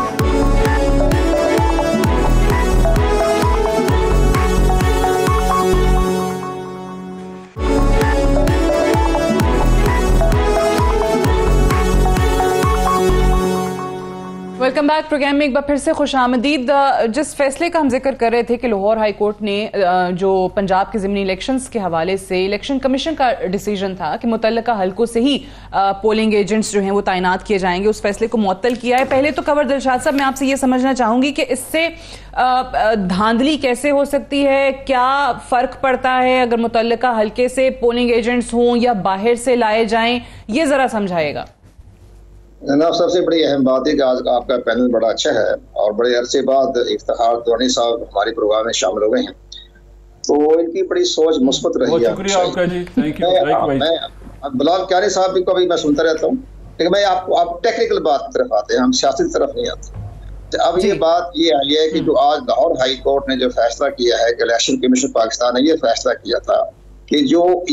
Welcome back. Programme میں ایک بار پھر سے خوش آمدید. جس فیصلے کا ہم ذکر کر رہے تھے کہ لاہور ہائی کورٹ نے جو پنجاب کے ضمنی الیکشنز کے حوالے سے الیکشن کمیشن کا ڈیسیجن تھا کہ متعلقہ حلقوں سے ہی پولنگ ایجنٹس جو ہیں وہ تعینات کیے جائیں گے، اس فیصلے کو معطل کیا ہے. پہلے تو خبر دلشاد صاحب میں آپ سے یہ سمجھنا چاہوں گی کہ اس سے دھاندلی کیسے ہو سکتی ہے؟ کیا فرق پڑتا ہے اگر متعلقہ حلقے سے پولنگ ایجنٹس ہوں یا باہر سے لائے جائیں؟ یہ ذرا سمجھائے گا. جناب سب سے بڑی اہم بات ہے کہ آج آپ کا پینل بڑا اچھا ہے اور بڑے عرصے بعد افتخار درانی صاحب ہمارے پروگرام میں شامل ہوئے ہیں، تو ان کی بڑی سوچ مثبت رہی ہے. شکریہ آپ کا جی، تھینک یو. میں بلال کیانی صاحب کو بھی میں سنتا رہتا ہوں، لیکن میں آپ ٹیکنیکل بات کی طرف آتے ہیں، ہم سیاسی کی طرف نہیں آتے. اب یہ بات یہ آئی ہے کہ جو آج لاہور ہائی کورٹ نے جو فیصلہ کیا ہے کہ الیکشن کمیشن پاکستان نے یہ فیصلہ کیا تھا کہ جو یہ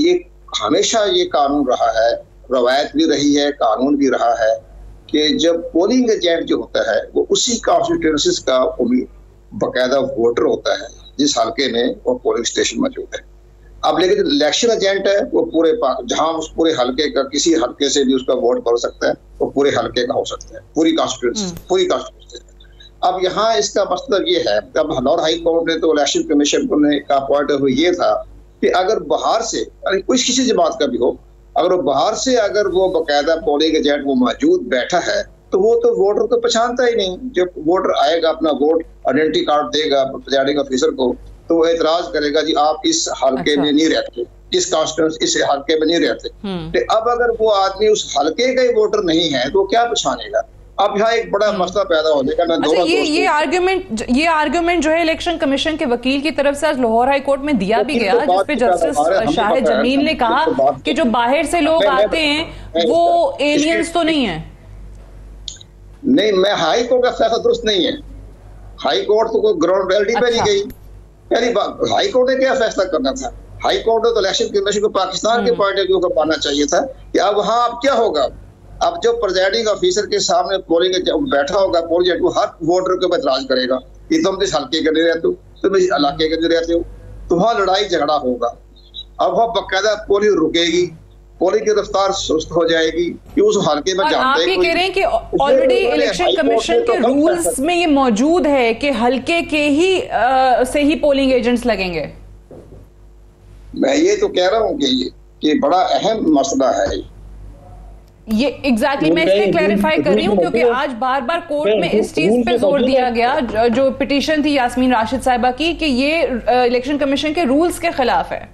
ہمیشہ یہ قانون رہا ہے, روایت بھی رہی ہے, قانون بھی رہا ہے کہ جب پولنگ ایجنٹ جو ہوتا ہے وہ اسی کانسٹیٹوئنسیز کا باقاعدہ ووٹر ہوتا ہے جس حلقے میں وہ پولنگ اسٹیشن موجود ہے. اب لیکن الیکشن ایجنٹ ہے وہ پورے جہاں اس پورے حلقے کا کسی حلقے سے بھی اس کا ووٹ پڑ سکتا ہے, وہ پورے حلقے کا ہو سکتا ہے, پوری کانسٹیٹوئنسی. اب یہاں اس کا مطلب یہ ہے, اب لاہور ہائی کورٹ نے تو الیکشن کمیشن کو کا پوائنٹ آف ویو یہ تھا کہ اگر باہر سے کسی جماعت کا بھی ہو, اگر وہ باہر سے اگر وہ باقاعدہ پولنگ ایجنٹ وہ موجود بیٹھا ہے تو وہ تو ووٹر کو پہچانتا ہی نہیں. جب ووٹر آئے گا اپنا ووٹ آئیڈینٹی کارڈ دے گا پریزائڈنگ آفیسر کو تو وہ اعتراض کرے گا جی آپ اس حلقے میں نہیں رہتے, اس کانسٹیٹوئنسی اس حلقے میں نہیں رہتے. اب اگر وہ آدمی اس حلقے کا ہی ووٹر نہیں ہے تو وہ کیا پہچانے گا؟ اب یہاں ایک بڑا مسئلہ پیدا ہو جائے گا. یہ آرگیومنٹ جو ہے الیکشن کمیشن کے وکیل کی طرف سے آج لاہور ہائی کورٹ میں دیا بھی گیا, جس پہ جسٹس شاہد جمیل نے کہا کہ جو باہر سے لوگ آتے ہیں وہ ایلینز تو نہیں ہیں. نہیں, میں ہائی کورٹ کا فیصلہ درست نہیں ہے. ہائی کورٹ تو کوئی گراؤنڈ ریئلٹی پہ نہیں گئی. پہلی بات, ہائی کورٹ نے کیا فیصلہ کرنا تھا؟ ہائی کورٹ نے تو الیکشن کمیشن کو پاکستان کے پوائنٹ آف ویو کو پانا چاہیے تھا کہ اب وہاں اب کیا ہوگا. اب جو پریزائڈنگ آفیسر کے سامنے پولنگ بیٹھا ہوگا پولنگ ایجنٹ, وہ ہر ووٹر کے اوپر اعتراض کرے گا کہ تم اس حلقے کے نہیں رہتے ہو, تم اس علاقے کے نہیں رہتے ہو, تو وہاں لڑائی جھگڑا ہوگا. اب وہاں باقاعدہ پولنگ رکے گی, پولنگ کی رفتار سست ہو جائے گی کہ اس حلقے میں آپ یہ کہہ رہے ہیں کہ آلریڈی الیکشن کمیشن کے رولز میں یہ موجود ہے کہ حلقے کے ہی سے ہی پولنگ ایجنٹس لگیں گے. میں یہ تو کہہ رہا ہوں کہ بڑا اہم مسئلہ ہے یہ. ایگزیکٹلی میں اس لیے کلیریفائی کر رہی ہوں کیونکہ آج بار بار کورٹ میں اس چیز پہ زور دیا گیا, جو پٹیشن تھی یاسمین راشد صاحبہ کی, کہ یہ الیکشن کمیشن کے رولز کے خلاف ہے.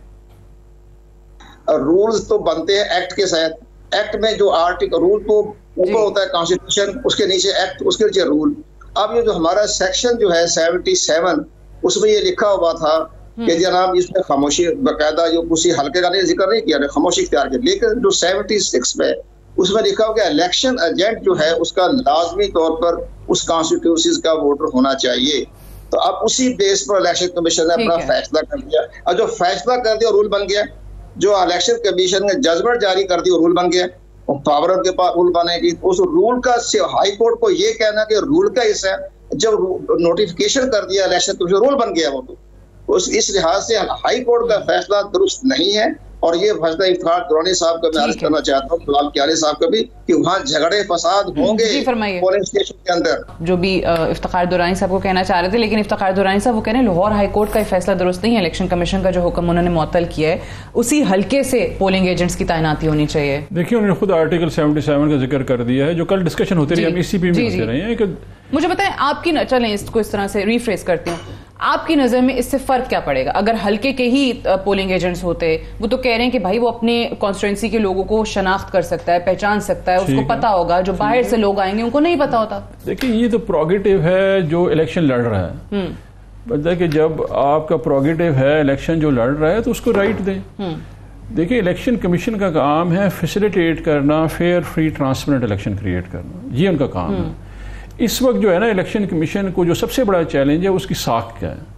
رولز تو بنتے ہیں ایکٹ کے ساتھ. ایکٹ میں جو آرٹیکل رول تو اوپر ہوتا ہے کانسٹیٹیوشن, اس کے نیچے ایکٹ, اس کے نیچے رول. اب یہ جو ہمارا سیکشن جو ہے 77 اس میں یہ لکھا ہوا تھا کہ جناب اس میں خاموشی باقاعدہ جو کسی حلقے کا نہیں ذکر نہیں کیا, خاموشی اختیار کی. لیکن جو 76 میں اس میں لکھا ہوا کہ الیکشن ایجنٹ جو ہے اس کا لازمی طور پر اس کانسٹیٹیوشنز کا ووٹر ہونا چاہیے. تو اب اسی بیس پر الیکشن کمیشن نے اپنا فیصلہ کر دیا, اور جو فیصلہ کر دیا رول بن گیا. جو الیکشن کمیشن نے ججمنٹ جاری کر دی رول بن گیا, پاور ان کے پاس رول بنے گی. اس رول کا ہائی کورٹ کو یہ کہنا کہ رول کا حصہ ہے, جب نوٹیفیکیشن کر دیا الیکشن کمیشن رول بن گیا وہ تو اس لحاظ سے ہائی کورٹ کا فیصلہ درست نہیں ہے. اور یہ فیصلہ افتخار درانی صاحب کا میں عرض کرنا چاہتا ہوں, بلال کیانی صاحب کا بھی, کہ وہاں جھگڑے فساد ہوں گے پولنگ اسٹیشن کے اندر. جو بھی افتخار درانی صاحب کو کہنا چاہ رہے تھے, لیکن افتخار درانی صاحب وہ کہنے لاہور ہائی کورٹ کا فیصلہ درست نہیں ہے. الیکشن کمیشن کا جو حکم انہوں نے معطل کیا ہے, اسی حلقے سے پولنگ ایجنٹس کی تعیناتی ہونی چاہیے. دیکھیے انہوں نے خود آرٹیکل 77 کا ذکر کر دیا ہے, جو کل ڈسکشن ہوتے رہے, ہم اسی پہ بھی ہوتے رہے ہیں. مجھے بتائیں آپ کی, چلیں اس کو اس طرح سے ریفریز کرتی ہوں, آپ کی نظر میں اس سے فرق کیا پڑے گا؟ اگر حلقے کے ہی پولنگ ایجنٹس ہوتے, وہ تو کہہ رہے ہیں کہ بھائی وہ اپنے کانسٹیٹوئنسی کے لوگوں کو شناخت کر سکتا ہے, پہچان سکتا ہے, اس کو پتا ہوگا. جو باہر سے لوگ آئیں گے ان کو نہیں پتا ہوتا. دیکھیں یہ تو پروگیٹو ہے جو الیکشن لڑ رہا ہے. مطلب کہ جب آپ کا پروگیٹو ہے الیکشن جو لڑ رہا ہے تو اس کو رائٹ دیں. دیکھیں الیکشن کمیشن کا کام ہے فیسیلیٹیٹ کرنا, fair free transparent election create کرنا, یہ ان کا کام ہے. اس وقت جو ہے نا الیکشن کمیشن کو جو سب سے بڑا چیلنج ہے اس کی ساکھ کیا ہے.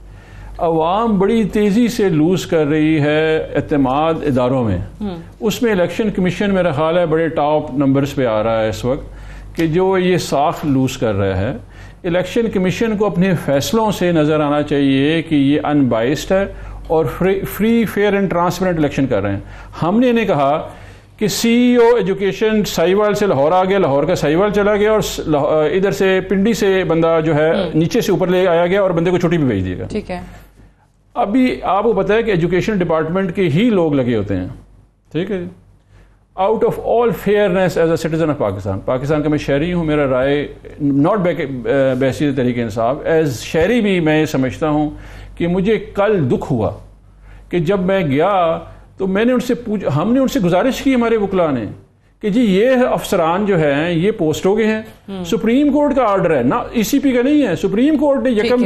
عوام بڑی تیزی سے لوز کر رہی ہے اعتماد اداروں میں. اس میں الیکشن کمیشن میرا خیال ہے بڑے ٹاپ نمبرز پہ آ رہا ہے اس وقت کہ جو یہ ساکھ لوز کر رہا ہے. الیکشن کمیشن کو اپنے فیصلوں سے نظر آنا چاہیے کہ یہ ان بائسڈ ہے اور free fair and transparent election کر رہے ہیں. ہم نے انہیں کہا کہ سی ای او ایجوکیشن سائیوال سے لاہور آ گیا, لاہور کا سائیوال چلا گیا, اور ادھر سے پنڈی سے بندہ جو ہے نیچے سے اوپر لے آیا گیا اور بندے کو چھٹی پہ بھیج دیا گیا. ٹھیک ہے. ابھی آپ کو پتا ہے کہ ایجوکیشن ڈپارٹمنٹ کے ہی لوگ لگے ہوتے ہیں. ٹھیک ہے. Out of all fairness as a citizen of Pakistan کا میں شہری ہوں, میرا رائے ناٹ بحیثیت تحریک انصاف, ایز شہری بھی میں سمجھتا ہوں کہ مجھے کل دکھ ہوا کہ جب میں گیا تو میں نے ان سے ہم نے ان سے گزارش کی ہمارے وکلاء نے کہ جی یہ افسران جو ہیں یہ پوسٹ ہو گئے ہیں, سپریم کورٹ کا آرڈر ہے, نہ ای سی پی کا نہیں ہے. سپریم کورٹ نے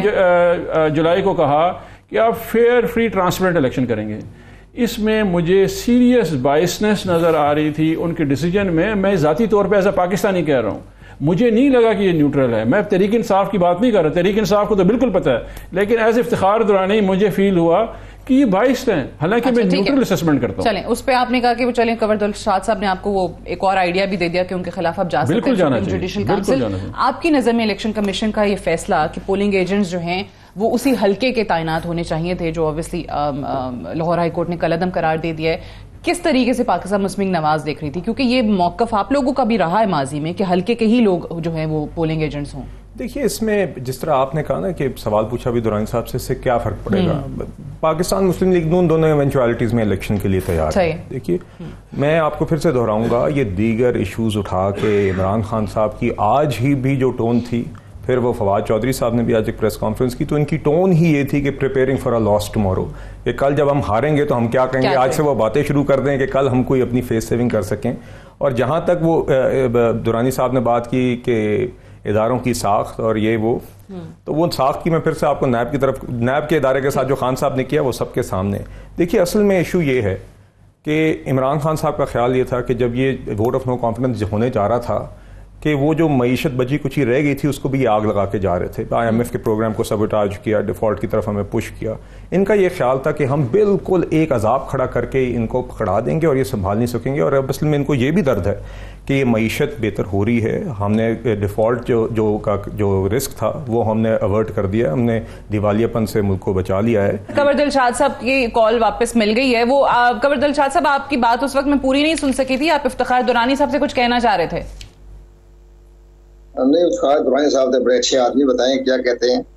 1 جولائی کو کہا کہ آپ فیئر فری ٹرانسپیرنٹ الیکشن کریں گے. اس میں مجھے سیریس بائسنس نظر آ رہی تھی ان کے ڈیسیجن میں. میں ذاتی طور پہ ایز اے پاکستانی کہہ رہا ہوں, مجھے نہیں لگا کہ یہ نیوٹرل ہے. میں تحریک انصاف کی بات نہیں کر رہا, تحریک انصاف کو تو بالکل پتہ ہے, لیکن ایز افتخار درانی مجھے فیل ہوا کہ یہ باعث ہیں، حالانکہ میں نیوٹرل اسسمنٹ کرتا ہوں. چلیں اس پہ آپ نے کہا کہ وہ چلیں قمر دلشاد صاحب نے آپ کو وہ ایک اور آئیڈیا بھی دے دیا کہ ان کے خلاف آپ جا سکتے ہیں جوڈیشل کونسل. آپ کی نظر میں الیکشن کمیشن کا یہ فیصلہ کہ پولنگ ایجنٹس جو ہیں وہ اسی حلقے کے تعینات ہونے چاہیے تھے جو اوبیسلی لاہور ہائی کورٹ نے کل عدم قرار دے دیا ہے، کس طریقے سے پاکستان مسلم نواز دیکھ رہی تھی؟ کیونکہ یہ موقف آپ لوگوں کا بھی رہا ہے ماضی میں کہ حلقے کے ہی لوگ جو ہیں وہ پولنگ ایجنٹس ہوں. دیکھیے اس میں جس طرح آپ نے کہا نا کہ سوال پوچھا بھی دورانی صاحب سے، اس سے کیا فرق پڑے گا؟ پاکستان مسلم لیگ نون دونوں ایونچوالٹیز میں الیکشن کے لیے تیار ہے. دیکھیے میں آپ کو پھر سے دہراؤں گا، یہ دیگر ایشوز اٹھا کے عمران خان صاحب کی آج ہی بھی جو ٹون تھی، پھر وہ فواد چودھری صاحب نے بھی آج ایک پریس کانفرنس کی، تو ان کی ٹون ہی یہ تھی کہ preparing for a loss tomorrow, کہ کل جب ہم ہاریں گے تو ہم کیا کہیں گے. آج سے وہ باتیں شروع کر دیں کہ کل ہم کوئی اپنی فیس سیونگ کر سکیں. اور جہاں تک وہ دورانی صاحب نے بات کی کہ اداروں کی ساخت اور یہ وہ، تو وہ ساخت کی میں پھر سے آپ کو نیب کے ادارے کے ساتھ جو خان صاحب نے کیا وہ سب کے سامنے. دیکھیے اصل میں ایشو یہ ہے کہ عمران خان صاحب کا خیال یہ تھا کہ جب یہ ووٹ آف نو کانفیڈنس ہونے جا رہا تھا کہ وہ جو معیشت بچی کچھ ہی رہ گئی تھی اس کو بھی یہ آگ لگا کے جا رہے تھے. IMF کے پروگرام کو سبوٹاج کیا، ڈیفالٹ کی طرف ہمیں پش کیا. ان کا یہ خیال تھا کہ ہم بالکل ایک عذاب کھڑا کر کے ان کو پکڑا دیں گے اور یہ سنبھال نہیں سکیں گے. اور اب اصل میں ان کو یہ بھی درد ہے کہ یہ معیشت بہتر ہو رہی ہے، ہم نے ڈیفالٹ جو رسک تھا وہ ہم نے اوارٹ کر دیا، ہم نے دیوالیہ پن سے ملک کو بچا لیا ہے. قمر دلشاد صاحب کی کال واپس مل گئی ہے. وہ قمر دلشاد صاحب آپ کی بات اس وقت میں پوری نہیں سن سکی تھی، آپ افتخار دورانی صاحب سے کچھ کہنا چاہ رہے تھے. نہیں، افتخار دورانی صاحب سے بڑے اچھے آدمی، بتائیں کیا کہتے ہیں.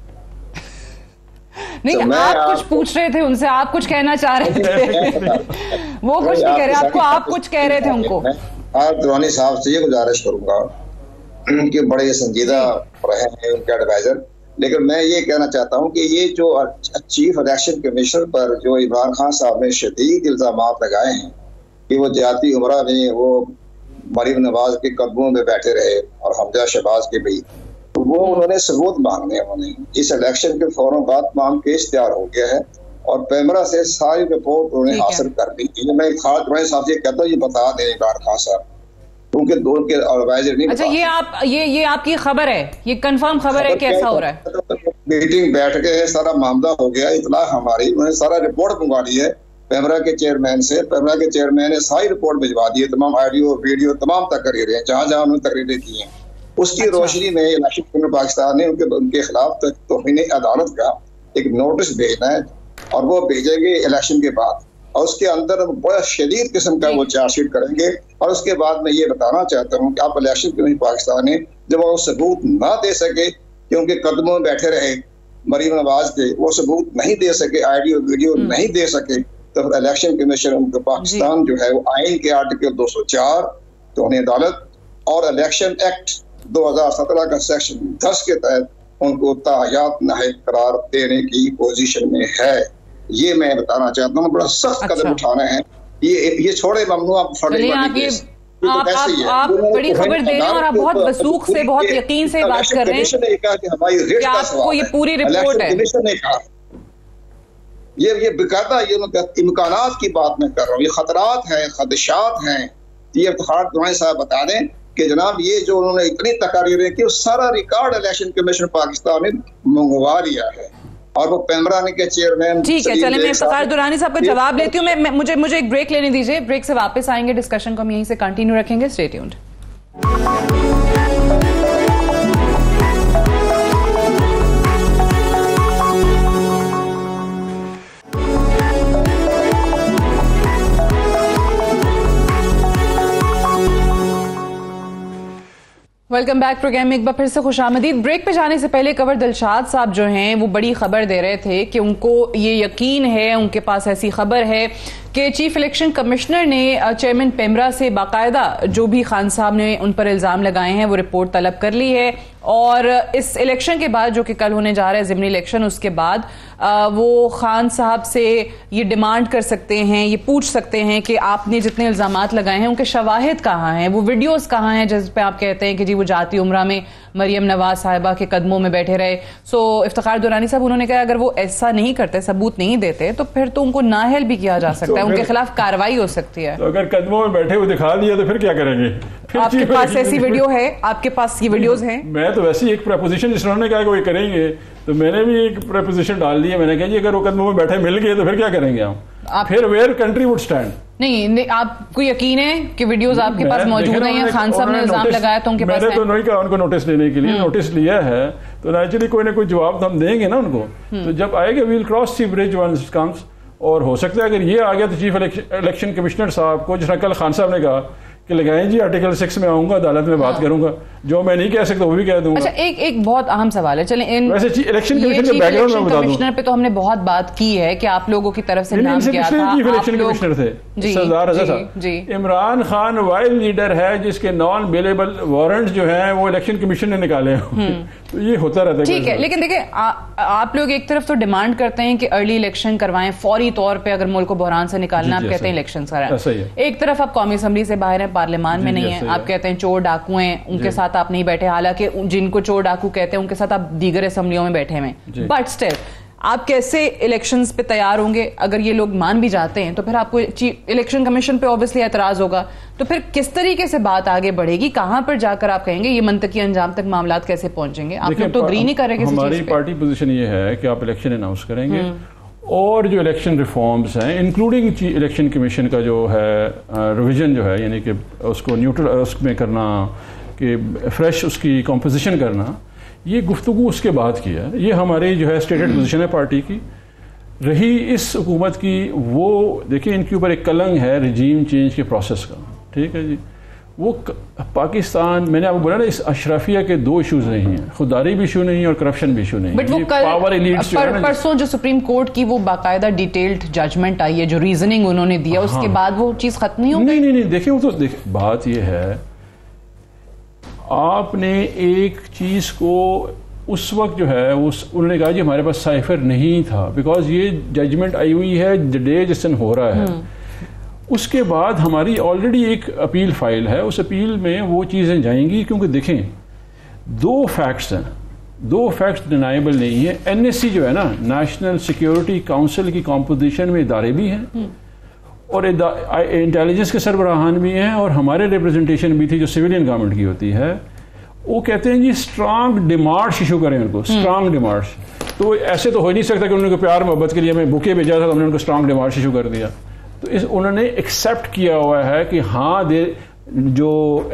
نہیں آپ کچھ پوچھ رہے تھے ان سے، آپ کچھ کہنا چاہ رہے تھے، وہ کچھ نہیں کہہ رہے، آپ کچھ کہہ رہے تھے ان کو. دورانی صاحب سے یہ گزارش کروں گا کہ بڑے سنجیدہ رہے ہیں ان کے ایڈوائزر، لیکن میں یہ کہنا چاہتا ہوں کہ یہ جو چیف الیکشن کمیشنر پر جو عمران خان صاحب نے شدید الزامات لگائے ہیں کہ وہ جہاتی عمرہ میں وہ مریم نواز کے قدموں میں بیٹھے رہے اور حمزہ شہباز کے بھی، وہ انہوں نے ثبوت مانگنے. انہوں نے اس الیکشن کے فوراً بعد تمام کیس تیار ہو گیا ہے اور پیمرا سے ساری رپورٹ انہوں نے حاصل کر لی. میں خالد دورانی صاحب سے کہتا ہوں یہ بتا دیں عمران خان صاحب، کیونکہ دو کے ایڈوائزر نہیں. اچھا یہ آپ کی خبر ہے، یہ کنفرم خبر ہے کہ ایسا ہو رہا ہے؟ میٹنگ بیٹھ گئے، سارا معاملہ ہو گیا، اطلاع ہماری، انہوں نے سارا رپورٹ منگوا لی ہے پیمرا کے چیئرمین سے. پیمرا کے چیئرمین نے ساری رپورٹ بھجوا دی ہے، تمام آڈیو ویڈیو تمام تقریریں جہاں جہاں انہوں نے تقریریں کی ہیں. اس کی روشنی میں الیکشن کمیشن پاکستان نے ان کے خلاف توہین عدالت کا ایک نوٹس بھیجنا ہے اور وہ بھیجیں گے الیکشن کے بعد، اور اس کے اندر بڑا شدید قسم کا وہ چارج شیٹ کریں گے. اور اس کے بعد میں یہ بتانا چاہتا ہوں کہ آپ الیکشن کمیشن پاکستان نے جب وہ ثبوت نہ دے سکے کہ ان کے قدموں میں بیٹھے رہے مریم نواز کے، وہ ثبوت نہیں دے سکے، آڈیو ویڈیو نہیں دے سکے، تو الیکشن کمیشن ان کو پاکستان جو ہے وہ آئین کے آرٹیکل 204 توہین عدالت اور الیکشن ایکٹ 2017 کا سیکشن 10 کے تحت ان کو تاحیات نااہل قرار دینے کی پوزیشن میں ہے. یہ میں بتانا چاہتا ہوں، بڑا سخت قدم اٹھانا ہے. یہ چھوڑے ممنوع آپ بڑی خبر دے رہے ہیں اور آپ بہت وثوق سے بہت یقین سے بات کر رہے ہیں کہ آپ کو یہ پوری رپورٹ ہے. یہ باقاعدہ یہ امکانات کی بات میں کر رہا ہوں، یہ خطرات ہیں، خدشات ہیں. یہ افتخار دورانی صاحب بتا دیں کہ جناب یہ جو انہوں نے اتنی تقاریریں کی وہ ریکارڈ الیکشن کمیشن پاکستان نے منگوا لیا ہے اور وہ پیمرا کے چیئرمین. ٹھیک ہے، چلیں میں افتخار دورانی صاحب کا جواب لیتی ہوں. مجھے ایک بریک لینے دیجیے، بریک سے واپس آئیں گے، ڈسکشن کو ہم یہیں سے کنٹینیو رکھیں گے. Stay tuned. Welcome back programme میں ایک بار پھر سے خوش آمدید. بریک پہ جانے سے پہلے قمر دلشاد صاحب جو ہیں وہ بڑی خبر دے رہے تھے کہ ان کو یہ یقین ہے، ان کے پاس ایسی خبر ہے کہ چیف الیکشن کمشنر نے چیئرمین پیمرا سے باقاعدہ جو بھی خان صاحب نے ان پر الزام لگائے ہیں وہ رپورٹ طلب کر لی ہے، اور اس الیکشن کے بعد جو کہ کل ہونے جا رہا ہے ضمنی الیکشن، اس کے بعد وہ خان صاحب سے یہ ڈیمانڈ کر سکتے ہیں، یہ پوچھ سکتے ہیں کہ آپ نے جتنے الزامات لگائے ہیں ان کے شواہد کہاں ہیں، وہ ویڈیوز کہاں ہیں جس پہ آپ کہتے ہیں کہ جی وہ جاتی عمرہ میں مریم نواز صاحبہ کے قدموں میں بیٹھے رہے. سو افتخار درانی صاحب انہوں نے کہا اگر وہ ایسا نہیں کرتے, ثبوت نہیں دیتے, تو پھر تو ان کو نااہل بھی کیا جا سکتا ہے, ان کے خلاف کارروائی ہو سکتی ہے. تو اگر قدموں میں بیٹھے ہوئے دکھا دیا تو پھر کیا کریں گے؟ آپ کے پاس ایسی ویڈیو ہے, آپ کے پاس یہ ویڈیوز ہیں؟ میں تو ویسے ایک پریپوزیشن جس نے کہا کہ وہ کریں گے, تو میں نے بھی ایک پریپوزیشن ڈال دی ہے. میں نے کہا جی اگر وہ قدموں میں بیٹھے مل گئے تو پھر کیا کریں گے ہم؟ پھر ویئر کنٹری وڈ اسٹینڈ. نہیں, آپ کو یقین ہے کہ ویڈیوز آپ کے پاس موجود ہیں, خان صاحب نے الزام لگایا تو ان کے پاس ہے. میں نے تو نہیں کہا ان کو نوٹس لینے کے لیے, نوٹس لیا ہے تو نیچرلی کوئی نہ کوئی جواب تو ہم دیں گے نا ان کو. تو جب آئے گا will cross the bridge once comes. اور ہو سکتا ہے اگر یہ آ گیا تو چیف الیکشن کمشنر صاحب کو, جس نے کل خان صاحب نے کہا کہ لگائیں جی آرٹیکل 6 میں آؤں گا, عدالت میں بات کروں گا, جو میں نہیں کہہ سکتا وہ بھی کہہ دوں گا. اچھا, ایک بہت اہم سوال ہے. چلیں ویسے الیکشن کمیشن کے بیک گراؤنڈ میں بتا دوں, کمشنر پہ تو ہم نے بہت بات کی ہے کہ آپ لوگوں کی طرف سے نام کیا تھا. چیف الیکشن کمشنر تھے سردار رضا صاحب. عمران خان وائلڈ لیڈر ہے جس کے نان بیلیبل وارنٹ جو ہیں وہ الیکشن کمیشن نے نکالے ہیں. تو یہ ہوتا رہتا ہے. ٹھیک ہے, لیکن دیکھیں آپ لوگ ایک طرف تو ڈیمانڈ کرتے ہیں کہ ارلی الیکشن کروائیں فوری طور پہ, اگر ملک کو بحران سے نکالنا, آپ کہتے ہیں الیکشن کرائیں. ایک طرف آپ قومی اسمبلی سے باہر ہیں, پارلیمان میں نہیں ہیں, آپ کہتے ہیں چور ڈاکو ہیں, ان کے ساتھ آپ نہیں بیٹھے, حالانکہ جن کو چور ڈاکو کہتے ہیں ان کے ساتھ آپ دیگر اسمبلیوں میں بیٹھے ہوئے. بٹ اسٹل آپ کیسے الیکشنز پہ تیار ہوں گے؟ اگر یہ لوگ مان بھی جاتے ہیں تو پھر آپ کو الیکشن کمیشن پہ اوبیسلی اعتراض ہوگا, تو پھر کس طریقے سے بات آگے بڑھے گی؟ کہاں پر جا کر آپ کہیں گے یہ منطقی انجام تک معاملات کیسے پہنچیں گے؟ آپ لوگ تو اگری نہیں کر رہے. ہماری پارٹی پوزیشن یہ ہے کہ آپ الیکشن اناؤنس کریں گے, اور جو الیکشن ریفارمز ہیں انکلوڈنگ الیکشن کمیشن کا جو ہے ریویژن جو ہے, یعنی کہ اس کو نیوٹرل اس میں کرنا, کہ فریش اس کی کمپوزیشن کرنا, یہ گفتگو اس کے بعد کی ہے. یہ ہماری جو ہے اسٹیٹڈ پوزیشن ہے پارٹی کی. رہی اس حکومت کی, وہ دیکھیں ان کے اوپر ایک کلنگ ہے رجیم چینج کے پروسیس کا. ٹھیک ہے جی, وہ پاکستان, میں نے آپ کو بولا نا, اس اشرافیہ کے 2 ایشوز نہیں ہیں, خودداری بھی ایشو نہیں ہے اور کرپشن بھی ایشو نہیں ہے. بٹ وہ پرسوں جو سپریم کورٹ کی وہ باقاعدہ ڈیٹیلڈ ججمنٹ آئی ہے, جو ریزننگ انہوں نے دیا, اس کے بعد وہ چیز ختم نہیں ہوگی. نہیں, دیکھیں وہ تو بات یہ ہے, آپ نے ایک چیز کو اس وقت جو ہے انہوں نے کہا جی ہمارے پاس سائفر نہیں تھا, بیکاز یہ ججمنٹ آئی ہوئی ہے ڈے جس دن ہو رہا ہے. اس کے بعد ہماری آلریڈی ایک اپیل فائل ہے, اس اپیل میں وہ چیزیں جائیں گی, کیونکہ دیکھیں 2 فیکٹس ہیں, 2 فیکٹس ڈینائبل نہیں ہیں. این ایس سی جو ہے نا, نیشنل سیکیورٹی کاؤنسل کی کمپوزیشن میں ادارے بھی ہیں, اور انٹیلیجنس کے سربراہان بھی ہیں, اور ہمارے ریپرزنٹیشن بھی تھی جو سویلین گورنمنٹ کی ہوتی ہے. وہ کہتے ہیں جی اسٹرانگ ڈیمارش ایشو کریں ان کو, اسٹرانگ ڈیمارش. تو ایسے تو ہو نہیں سکتا کہ انہوں نے پیار محبت کے لیے ہمیں بکے بھیجا تھا تو ہم نے ان کو اسٹرانگ ڈیمارش ایشو کر دیا. تو انہوں نے ایکسیپٹ کیا ہوا ہے کہ ہاں جو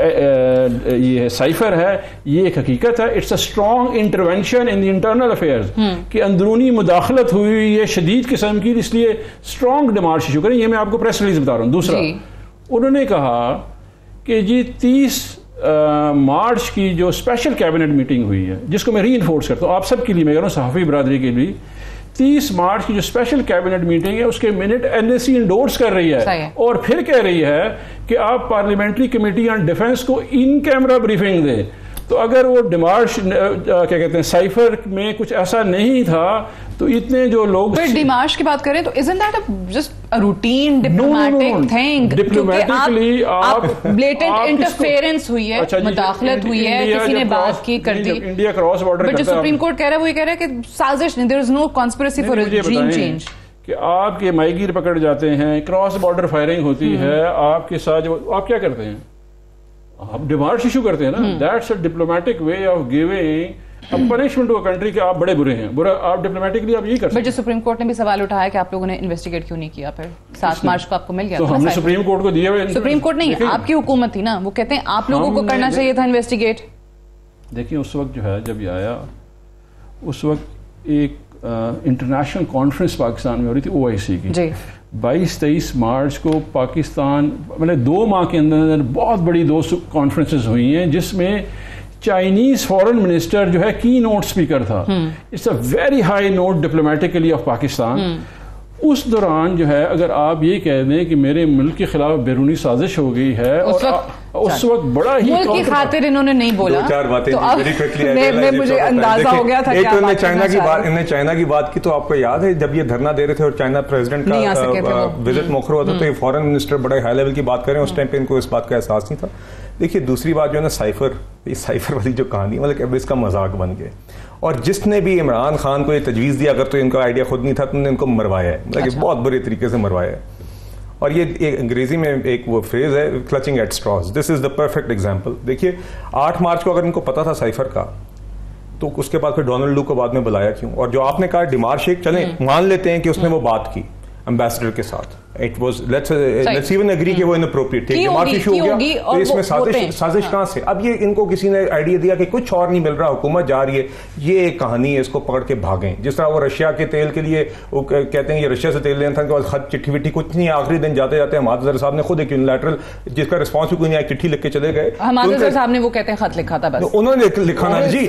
یہ سائفر ہے یہ ایک حقیقت ہے, it's a strong intervention in the internal affairs, کہ اندرونی مداخلت ہوئی ہے شدید قسم کی, اس لیے اسٹرانگ ڈیمارش ایشو کریں. یہ میں آپ کو پریس ریلیز بتا رہا ہوں. دوسرا انہوں نے کہا کہ جی 30 مارچ کی جو اسپیشل کیبنٹ میٹنگ ہوئی ہے, جس کو میں ری انفورس کرتا ہوں آپ سب کے لیے, میں کہہ رہا ہوں صحافی برادری کے لیے, 30 مارچ کی جو اسپیشل کیبنٹ میٹنگ ہے اس کے minute N S C endorse کر رہی ہے, اور پھر کہہ رہی ہے کہ آپ پارلیمنٹری کمیٹی آن ڈیفنس کو ان کیمرہ بریفنگ دیں. تو اگر وہ ڈیمارش کیا کہتے ہیں سائفر میں کچھ ایسا نہیں تھا تو اتنے جو لوگ ڈیمارش کی بات کریں تو isn't that just a routine diplomatic thing? Diplomatically آپ blatant interference ہوئی ہے, مداخلت ہوئی ہے, کسی نے بات کی کر دی. انڈیا کراس بارڈر بٹ جو سپریم کورٹ کہہ رہا ہے وہ یہ کہہ رہا ہے کہ سازش نہیں, there is no conspiracy for regime change. کہ آپ کے مائی گیر پکڑ جاتے ہیں, کراس بارڈر فائرنگ ہوتی ہے آپ کے ساتھ, آپ کیا کرتے ہیں, آپ ڈیمارش ایشو کرتے ہیں نا. That's a diplomatic way of giving punishment to a country کہ آپ بڑے برے ہیں, آپ ڈپلومیٹکلی آپ یہ کر سکتے ہیں. جو سپریم کورٹ نے بھی سوال اٹھایا کہ آپ لوگوں نے انویسٹیگیٹ کیوں نہیں کیا, پھر 7 مارچ کو آپ کو مل گیا تو ہم نے سپریم کورٹ کو دیا ہوئے. سپریم کورٹ نہیں, آپ کی حکومت تھی نا, وہ کہتے ہیں آپ لوگوں کو کرنا چاہیے تھا انویسٹیگیٹ. دیکھیں اس وقت جو ہے جب یہ آیا, اس وقت ایک انٹرنیشنل کانفرنس پاکستان میں ہو رہی تھی OIC کی. 22-23 مارچ کو پاکستان مطلب 2 ماہ کے اندر بہت بڑی 2 کانفرنسز ہوئی ہیں, جس میں چائنیز فورن منسٹر جو ہے کی نوٹ اسپیکر تھا. It's a very high note diplomatically of Pakistan. اس دوران جو ہے اگر آپ یہ کہہ دیں کہ میرے ملک کے خلاف بیرونی سازش ہو گئی ہے اور اس وقت بڑا ہی ملک کی خاطر انہوں نے نہیں بولا. دو چار باتیں مجھے اندازہ ہو گیا تھا. ایک تو انہوں نے چائنا کی بات کی, تو آپ کو یاد ہے جب یہ دھرنا دے رہے تھے اور چائنا پریزیڈنٹ کا وزٹ موخر ہوا تھا تو یہ فورن منسٹر بڑے ہائی لیول کی بات کر رہے ہیں, اس ٹائم پہ ان کو اس بات کا احساس نہیں تھا. دیکھیے دوسری بات جو ہے نا سائفر والی جو کہانی, مطلب اب اس کا مذاق بن گیا. اور جس نے بھی عمران خان کو یہ تجویز دیا, اگر تو ان کا آئیڈیا خود نہیں تھا تو انہوں نے ان کو مروایا ہے, مطلب بہت برے طریقے سے مروایا ہے. اور یہ انگریزی میں ایک وہ فریز ہے clutching at straws, this is the perfect example. دیکھیے 8 مارچ کو اگر ان کو پتا تھا سائفر کا, تو اس کے بعد پھر ڈونلڈ لو کو بعد میں بلایا کیوں؟ اور جو آپ نے کہا ڈیمار شیخ, چلیں مان لیتے ہیں کہ اس نے وہ بات کی امبیسڈر کے ساتھ, it was let's even agree کہ وہ انپروپریٹ تھے, ڈیمار ایشو ہو گیا, تو اس میں سازش کہاں سے؟ اب یہ ان کو کسی نے آئیڈیا دیا کہ کچھ اور نہیں مل رہا, حکومت جا رہی ہے, یہ ایک کہانی ہے, اس کو پکڑ کے بھاگیں. جس طرح وہ رشیا کے تیل کے لیے وہ کہتے ہیں یہ رشیا سے تیل لینا تھا, خط چٹھی وٹھی کچھ نہیں, آخری دن جاتے جاتے حماد اظہر صاحب نے خود ایک یونیلیٹرل جس کا رسپانس بھی کوئی نہیں آیا, چٹھی لکھ کے چلے گئے. حماد اظہر صاحب نے وہ کہتے ہیں خط لکھا تھا, بس انہوں نے لکھا نا جی,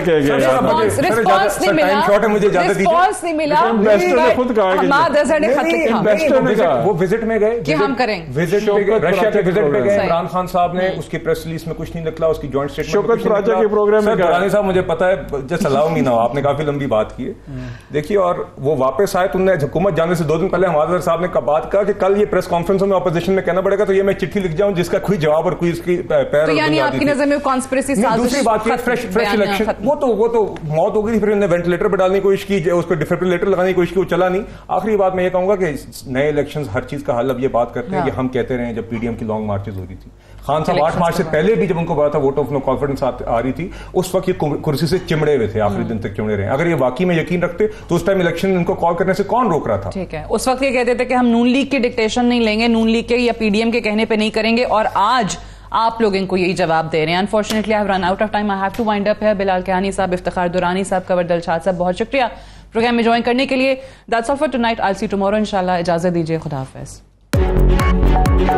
رسپانس نہیں ملا. حماد اظہر نے خط لکھا, وہ وزٹ میں گئے کہ ہم کریں, رشیا کے وزٹ میں گئے, عمران خان صاحب نے اس کی پریس ریلیز میں کچھ نہیں نکلا, اس کی جوائنٹ اسٹیٹمنٹ کے پروگرام میں درانی صاحب مجھے پتا ہے جس الاؤ می ناؤ, آپ نے کافی لمبی بات کی ہے. دیکھیے اور وہ واپس آئے تو انہوں نے حکومت جانے سے 2 دن پہلے حماد اظہر صاحب نے بات کہا کہ کل یہ پریس کانفرنسوں میں اپوزیشن میں کہنا پڑے گا, تو یہ میں چٹھی لکھ جاؤں جس کا کوئی جواب اور کوئی اس کی پیر. یعنی آپ کی نظر میں کانسپریسی سازش. دوسری بات یہ فریش الیکشن, وہ تو موت ہو گئی تھی, پھر انہوں نے وینٹیلیٹر پہ ڈالنے کی کوشش کی, اس کو ڈیفیبریلیٹر لگانے کی کوشش کی, وہ چلا نہیں. آخری بات میں یہ کہوں گا کہ نئے الیکشنز ہر چیز کا حل اب یہ بات کرتے ہیں کہ ہم کہتے رہے ہیں, جب پی ڈی ایم کی لانگ مارچز ہو رہی تھی, خان صاحب 8 مارچ سے پہلے بھی جب ان کو پتا تھا ووٹ آف نو کانفیڈنس آ رہی تھی, اس وقت یہ کرسی سے چمڑے ہوئے تھے, آخری دن تک چمڑے رہے. اگر یہ واقعی میں یقین رکھتے تو اس ٹائم الیکشن ان کو کال کرنے سے کون روک رہا تھا؟ ٹھیک ہے, اس وقت یہ کہتے تھے کہ ہم نون لیگ کی ڈکٹیشن نہیں لیں گے, نون لیگ کے یا پی ڈی ایم کے کہنے پہ نہیں کریں گے, اور آج آپ لوگ ان کو یہی جواب دے رہے ہیں. Unfortunately I have run out of time, I have to wind up. ہے بلال کیانی صاحب, افتخار درانی صاحب, کنور دلشاد صاحب, بہت شکریہ پروگرام میں جوائن کرنے کے لیے. That's all for tonight, I see tomorrow انشاءاللہ. اجازت دیجیے, خدا حافظ.